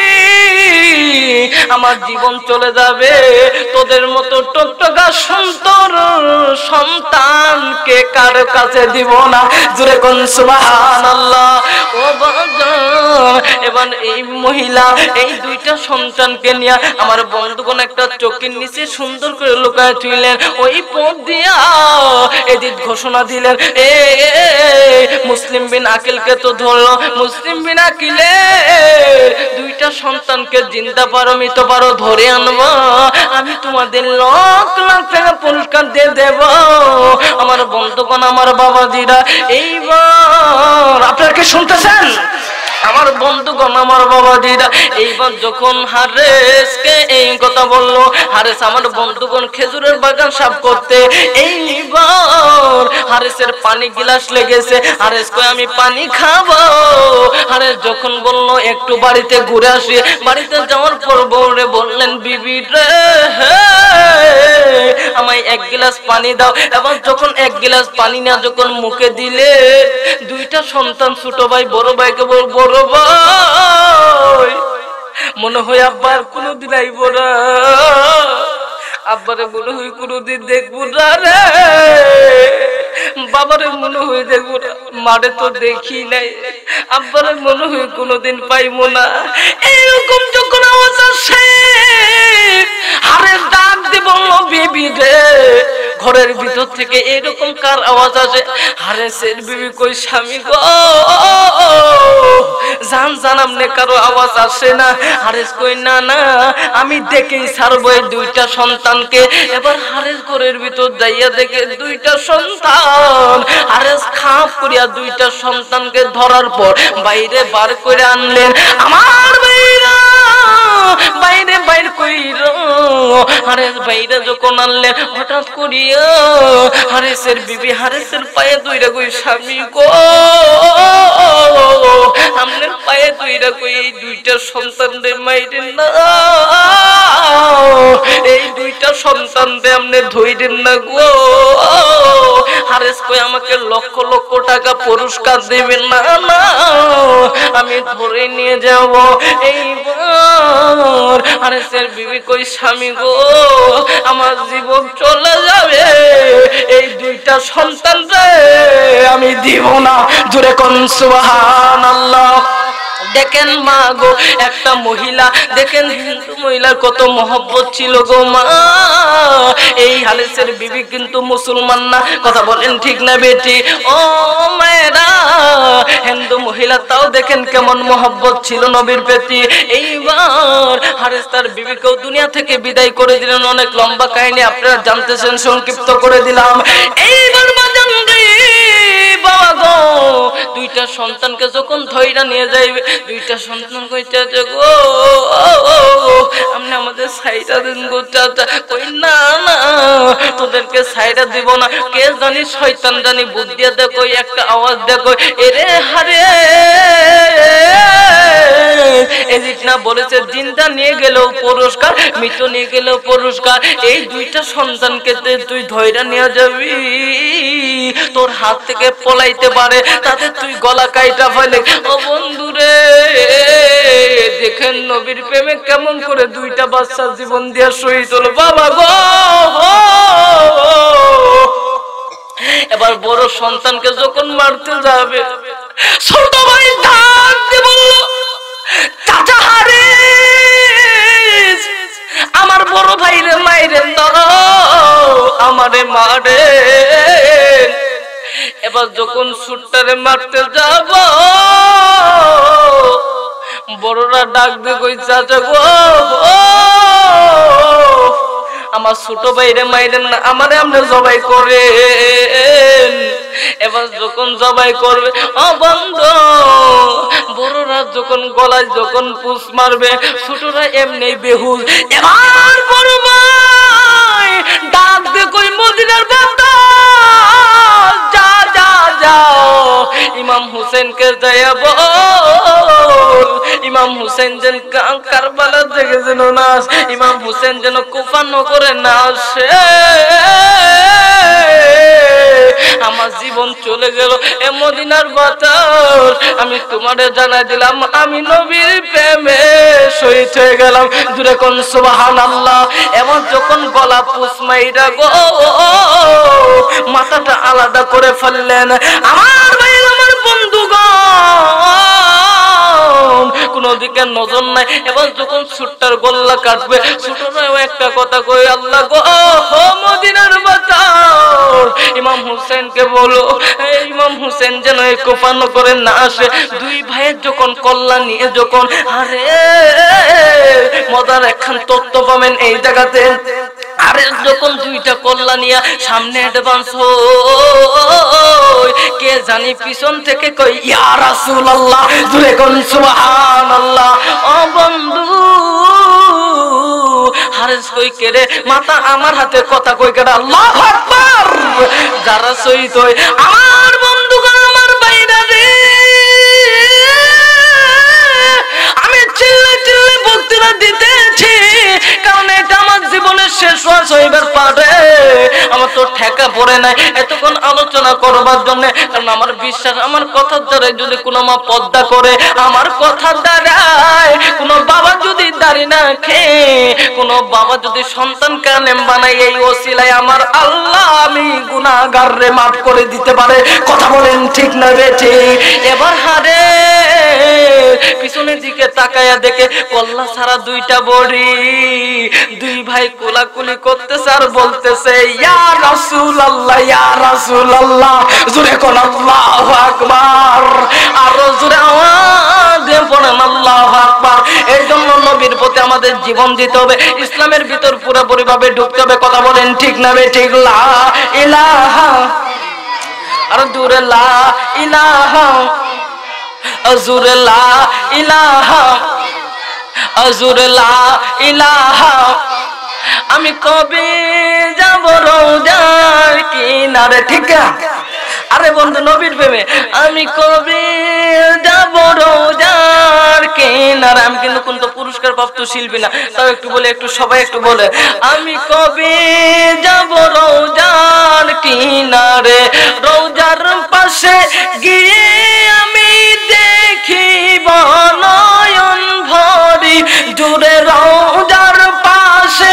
আমার জীবন চলে যাবে, তোদের মতো টকটকা সুন্দর সন্তানকে কারো কাছে দিব না। জোরে কোন সুবহানাল্লাহ। ও বাজান এবার এই মহিলা এই দুইটা সন্তানকে নিয়ে আমার বন্ধুগণ একটা চোখের নিচে সুন্দর করে লুকায় তুইলেন, ওই পথ দিয়া এদিক ঘোষণা দিলেন এ মুসলিম বিন আকিলকে তো ধরলো, মুসলিম বিন আকিলে দুইটা সন্তানকে জিন্দা পারো মৃত পারো ধরে আনবো, আমি তোমাদের লাখ লাখ টাকা পুরস্কার দিয়ে দেব। আমার বন্ধুগণ আমার বাবাজিরা এইবার আপনারা কি শুনতেছেন? আমার বন্ধুগণ আমার বাবাজিরা এইবার যখন হারেসকে এই কথা বললো, হারেস আমার বন্ধুগণ খেজুরের বাগান সাফ করতে, এইবার হারেসের পানি গিলাস লেগেছে, হারেস কই আমি পানি খাবো। হারেস যখন বললো একটু বাড়িতে ঘুরে আসি, বাড়িতে যাওয়ার পর বউরে বললেন বিবি রে আমায় এক গিলাস পানি দাও। এবার যখন এক গিলাস পানি না যখন মুখে দিলে দুইটা সন্তান ছোট ভাই বড় ভাইকে বল বড় ভাই মনে হয় আব্বার কোনোদিন আইব না, আব্বারে মনে হয় কোনোদিন দেখবো না রে, বাবারে মনে হয় দেখবো না, মারে তো দেখি নাই, আব্বারে মনে হয় কোনোদিন পাইবো না। এইরকম যখন আওয়াজ আসে হারের ডাক দিয়ে বললো বেবি রে, ঘরের ভিতর থেকে এরকম কার আওয়াজ আসে? হারেসের বিবি কই স্বামী গো জান জান আমনে কারো আওয়াজ আসে না? হারেস কই না না আমি দেখেই ছাড়বো এই দুইটা সন্তানকে। এবার হারেস ঘরের ভিতর যাইয়া দেখে দুইটা সন্তান, হারেস খাপ করিয়া দুইটা সন্তানকে ধরার পর বাইরে বার করে আনলেন। আমার বাইরা বাইরে বাইর কইরা হারেস বাইরে যখন আনলেন হঠাৎ করিয়া হারেসের বিবি হারেসের পায়ে দুইটা কই স্বামী গো আমনের পায়ে দুইটা কই এই দুইটা সন্তানদের মাইরেন না, এই দুইটা সন্তানদের আমনে ধইরেন না গো। হারেস কই আমাকে লক্ষ লক্ষ টাকা পুরস্কার দিবেন না, না আমি ধরে নিয়ে যাব। এইবার হারেসের বিবি কই স্বামী গো আমার জীবন চলে যাবে, এই দুইটা সন্তান রে আমি দিব না। জোরে কোন সুবহানাল্লাহ। দেখেন মা গো, একটা মহিলা দেখেন হিন্দু মহিলার কত মহব্বত ছিল গো মা। এই হালিসের বিবি কিন্তু মুসলমান না, কথা বলেন ঠিক না বেটি? ও মায়েরা, হিন্দু মহিলা তাও দেখেন কেমন মহব্বত ছিল নবীর প্রতি। এইবার হারিস তার বিবিকেও দুনিয়া থেকে বিদায় করে দিলেন। অনেক লম্বা কাহিনী আপনারা জানতেছেন, সংক্ষিপ্ত করে দিলাম। এইবার বাজান রে বাবা গো, দুইটা সন্তানকে যখন ধইরা নিয়ে যাইবে, দুইটা সন্তান কইতেছে গো আপনি আমাদের সাইডা দেন গো চাচা। কই না না, তোদেরকে সাইডা দিব না। কে জানি শয়তান জানি বুদ্ধি দেখো, একটা আওয়াজ দেখো, এরে হারে এদিক না বলেছে জিন্দা নিয়ে গেলেও পুরস্কার, মৃত নিয়ে গেলেও পুরস্কার। এই দুইটা সন্তানকে তুই ধইরা নিয়ে যাবি, তোর হাত থেকে পলাইতে পারে, তাতে তুই গলা কাইটা ফেলে। ও বন্ধুরে, দেখেন নবীর প্রেমে কেমন করে দুইটা বাচ্চার জীবন দিয়ে শহীদ হলো বাবা গো। এবার বড় সন্তানকে যখন মারতে যাবে, ছোট ভাই ডাক দিয়ে বলল, চাচা হারিস আমার বড় ভাইরে মাইরেন ধরো, আমারে মারে। এবার যখন সুটটারে মারতে যাব, বড়রা ডাক দিয়ে কই, চাচা গো আমার ছোট ভাইরে মাইরেন না, আমারে আপনি জবাই করেন। এবার যখন জবাই করবে, ও বন্ধু, বড়রা যখন গলায় যখন পুষ মারবে, ছোটরা এমনি বেহুশ। এবার বড় ভাই ডাক দিয়ে কই, মদিনার বান্দা যা যা যাও, ইমাম হুসেনকে যাইয়া বল, ইমাম হুসেন যেন কারবালা থেকে যেন না আসে, ইমাম হুসেন যেন কুফা নগরে না আসে। আমার জীবন চলে গেল এ মদিনার বাতাস, আমি তোমারে জানাই দিলাম আমি নবীর প্রেমে শহীদ হয়ে গেলাম। জুড়ে কোন সুবহানাল্লাহ। এমন যখন গলা পুষ মাইরা গো মাথাটা আলাদা করে ফেললেন। আমার ভাই আমার বন্ধুগণ, কোন দিকে নজর নাই। এবার যখন ছুট্টার গল্লা কাটবে, ছোটরাও একটা কথা কই, আল্লাহ গো মদিনার বাতাস, ইমাম হুসেনকে বলো ইমাম হুসেন যেন এই কোফানো করে না আসে। দুই ভাইয়ের যখন কল্লা নিয়ে যখন, আরে মজার একখান তথ্য পাবেন এই জায়গাতে। আরে যখন দুইটা কল্লা নিয়ে সামনে অ্যাডভান্স হই, কে জানি পিছন থেকে কই, ইয়া রাসূলুল্লাহ, জুরে কোন সুবহানাল্লাহ। ও বন্ধু হারিস কই, কে রে? মাথা আমার হাতে কথা কই কেডা? আল্লাহু আকবার। যারা শহীদ হয় আমার বন্ধুগণ, আমার ভাইরা রে, আমি চিল্লে চিল্লে বক্তৃতা দিতেছি, কারণ এটা আমার জীবনের শেষ হইবার পারে। আমার তো ঠেকা পড়ে নাই এতক্ষণ আলোচনা করবার জন্য, কারণ আমার বিশ্বাস আমার কথার দ্বারা যদি কোনো মা পর্দা করে, আমার কথার দ্বারায় কোনো বাবা যদি দাড়ি না খেয়ে, কোনো বাবা যদি সন্তান কালেম বানায়, এই ওসিলায় আমার আল্লাহ আমি গুনাহগাররে মাফ করে দিতে পারে। কথা বলেন ঠিক না বেঠি? এবার হারে পিছনের দিকে তাকায়া দেখে কল্লা ছাড়া দুইটা বড়ি, দুই ভাই কোলাকুলি করতেছে আর বলতেছে, ইয়া রাসূলুল্লাহ, ইয়া রাসূলুল্লাহ, জোরে কোন আল্লাহু আকবার। আর জোরে আওয়াজ দিয়ে পড়েন আল্লাহু আকবার। এই জন্য নবীর প্রতি আমাদের জীবন দিতে হবে, ইসলামের ভিতর পুরোপুরি ভাবে ঢুকতে হবে। কথা বলেন ঠিক না বেঠিক? লা ইলাহা, আর জোরে লা ইলাহা, আজুরে লা ইলাহা, আজুরে লা ইলাহা। আমি কবে যাব রোজার কিনারে? ঠিক আছে? আরে বন্ধু নবীর প্রেমে আমি কবে যাব রোজার কিনারে। আমি কিন্তু কোন পুরস্কার প্রাপ্ত শিল্পী না, তাও একটু বলে, একটু সবাই একটু বলে, আমি কবে যাব রোজার কিনারে, রোজার পাশে গিয়ে আমি দেখিব নয়ন ভরি, জুড়ে রোজার পাশে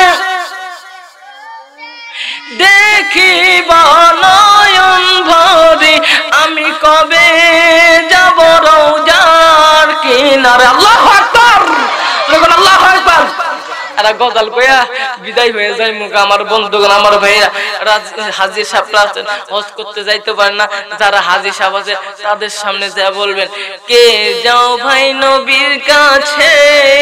দেখিব নয়ন ভরি, আমি কবে যাব রোজার কিনারে। গজাল কইয়া বিদায় হয়ে যায় মুখ। আমার বন্ধুগণ, আমার ভাইরা, হাজী সাহেবরা আছেন, হজ করতে যাইতে পারে না, যারা হাজী সাহেব আছে তাদের সামনে যা বলবেন, কে যাও ভাই নবীর কাছে,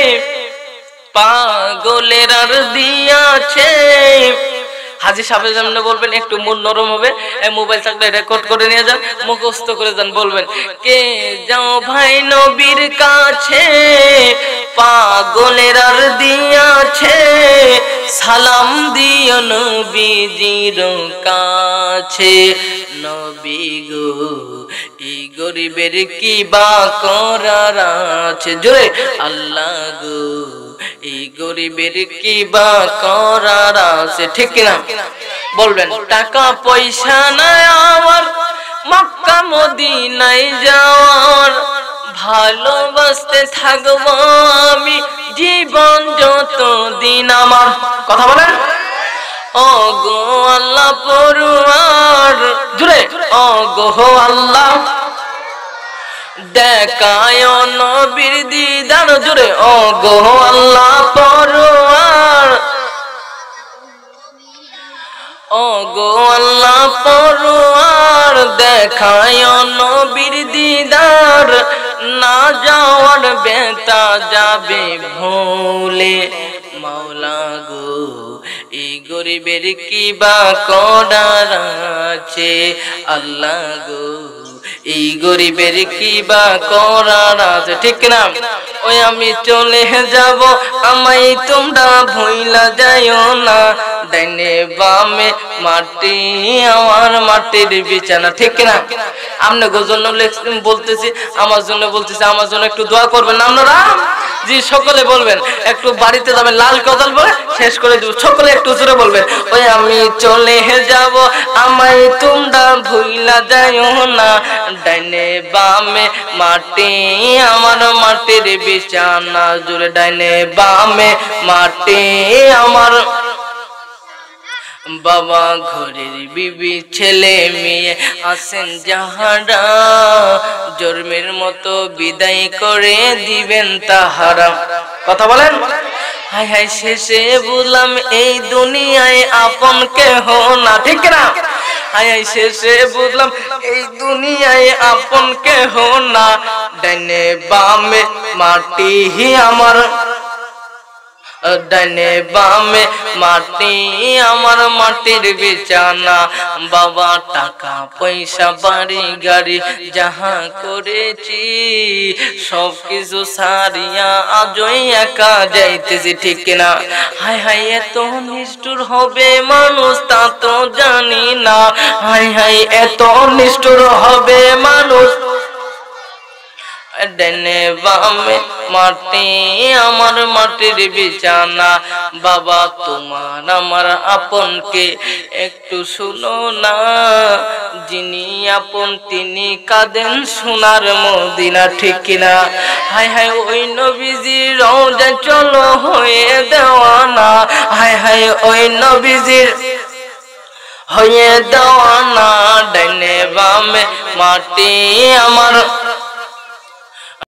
পাগলের আর দিয়াছে। হাজী সাহেবের সামনে বলবেন, একটু মন নরম হবে, মোবাইল থাকলে রেকর্ড করে নিয়ে যান, মুখস্থ করে যান। বলবেন, কে যাও ভাই নবীর কাছে, পাগলের আর দিয়াছে, সালাম দিও নবীজির কাছে। নবী গো, এই গরিবের কি বা করার আছে, জোরে আল্লাহ গো, এই গরিবের কি বা করার আছে, ঠিক না? বলবেন, টাকা পয়সা নাই আমার, মক্কা মদিনায় যাওয়ার, ভালোবাসতে থাকবো আমি জীবন যতদিন আমার। কথা বলেন, ও গো আল্লাহ পরওয়ার, জুড়ে, ও গো আল্লাহ দেখায় নবীর দিদার, জুড়ে, ও গো আল্লাহ পরওয়ার, ও গো আল্লাহ পরওয়ার দেখায় নবীর দিদার, না যাওয়ার বেতা যাবে ভুলে। মাওলা গো, এই গরিবের কি বা করার আছে, আল্লাহ গো, এই গরিবের কি বা করার আছে, ঠিক না? ওই আমি চলে যাব, আমায় তোমরা ভুইলা যাইও না, ডাইনে বামে মাটি আমার মাটির বিছানা, ঠিক না? আপনাদের জন্য বলতেছি, আমার জন্য বলতেছি, আমার জন্য একটু দোয়া করবেন আপনারা। জি, সকলে বলবেন, একটু বাড়িতে যাবেন, লাল গজল বলে শেষ করে দিব, সকলে একটু জোরে বলবেন, ওই আমি চলে যাব, আমায় তোমরা ভুইলা যাইও না, ডাইনে বামে মাটি আমার মাটির বিছানা, জোরে ডাইনে বামে মাটি আমার। বাবা ঘরের বিবি ছেলে মেয়ে আছেন যাহারা, জন্মের মতো বিদায় করে দিবেন তাহারা। কথা বলেন, হাই হাই শেষে বুঝলাম এই দুনিয়ায় আপন কেহ না, ঠিক না? হাই হাই শেষে বুঝলাম এই দুনিয়ায় আপন কেহ না, ডাইনে বামে মাটি আমার, ডাইনে বামে মাটি আমার মাটির বিছানা। বাবা টাকা পয়সা বাড়ি গাড়ি যাহা করেছি, সব কিছু সারিয়া আজই একা যাইতেছি, ঠিক না? হাই হাই এত নিষ্ঠুর হবে মানুষ তা তো জানি না, হাই হাই এত নিষ্ঠুর হবে মানুষ, ডাইনে বামে মাটি আমার মাটির বিছানা। বাবা তোমার আমার আপনকে একটু শুনো না, যিনি আপন তিনি কাঁদেন সোনার মদিনা, ঠিক কিনা? হাই হাই ওই নবীজির রওজা চলো হয়ে দেওয়ানা, হাই হাই ওই নবীজির হয়ে দেওয়ানা, ডাইনে বামে মাটি আমার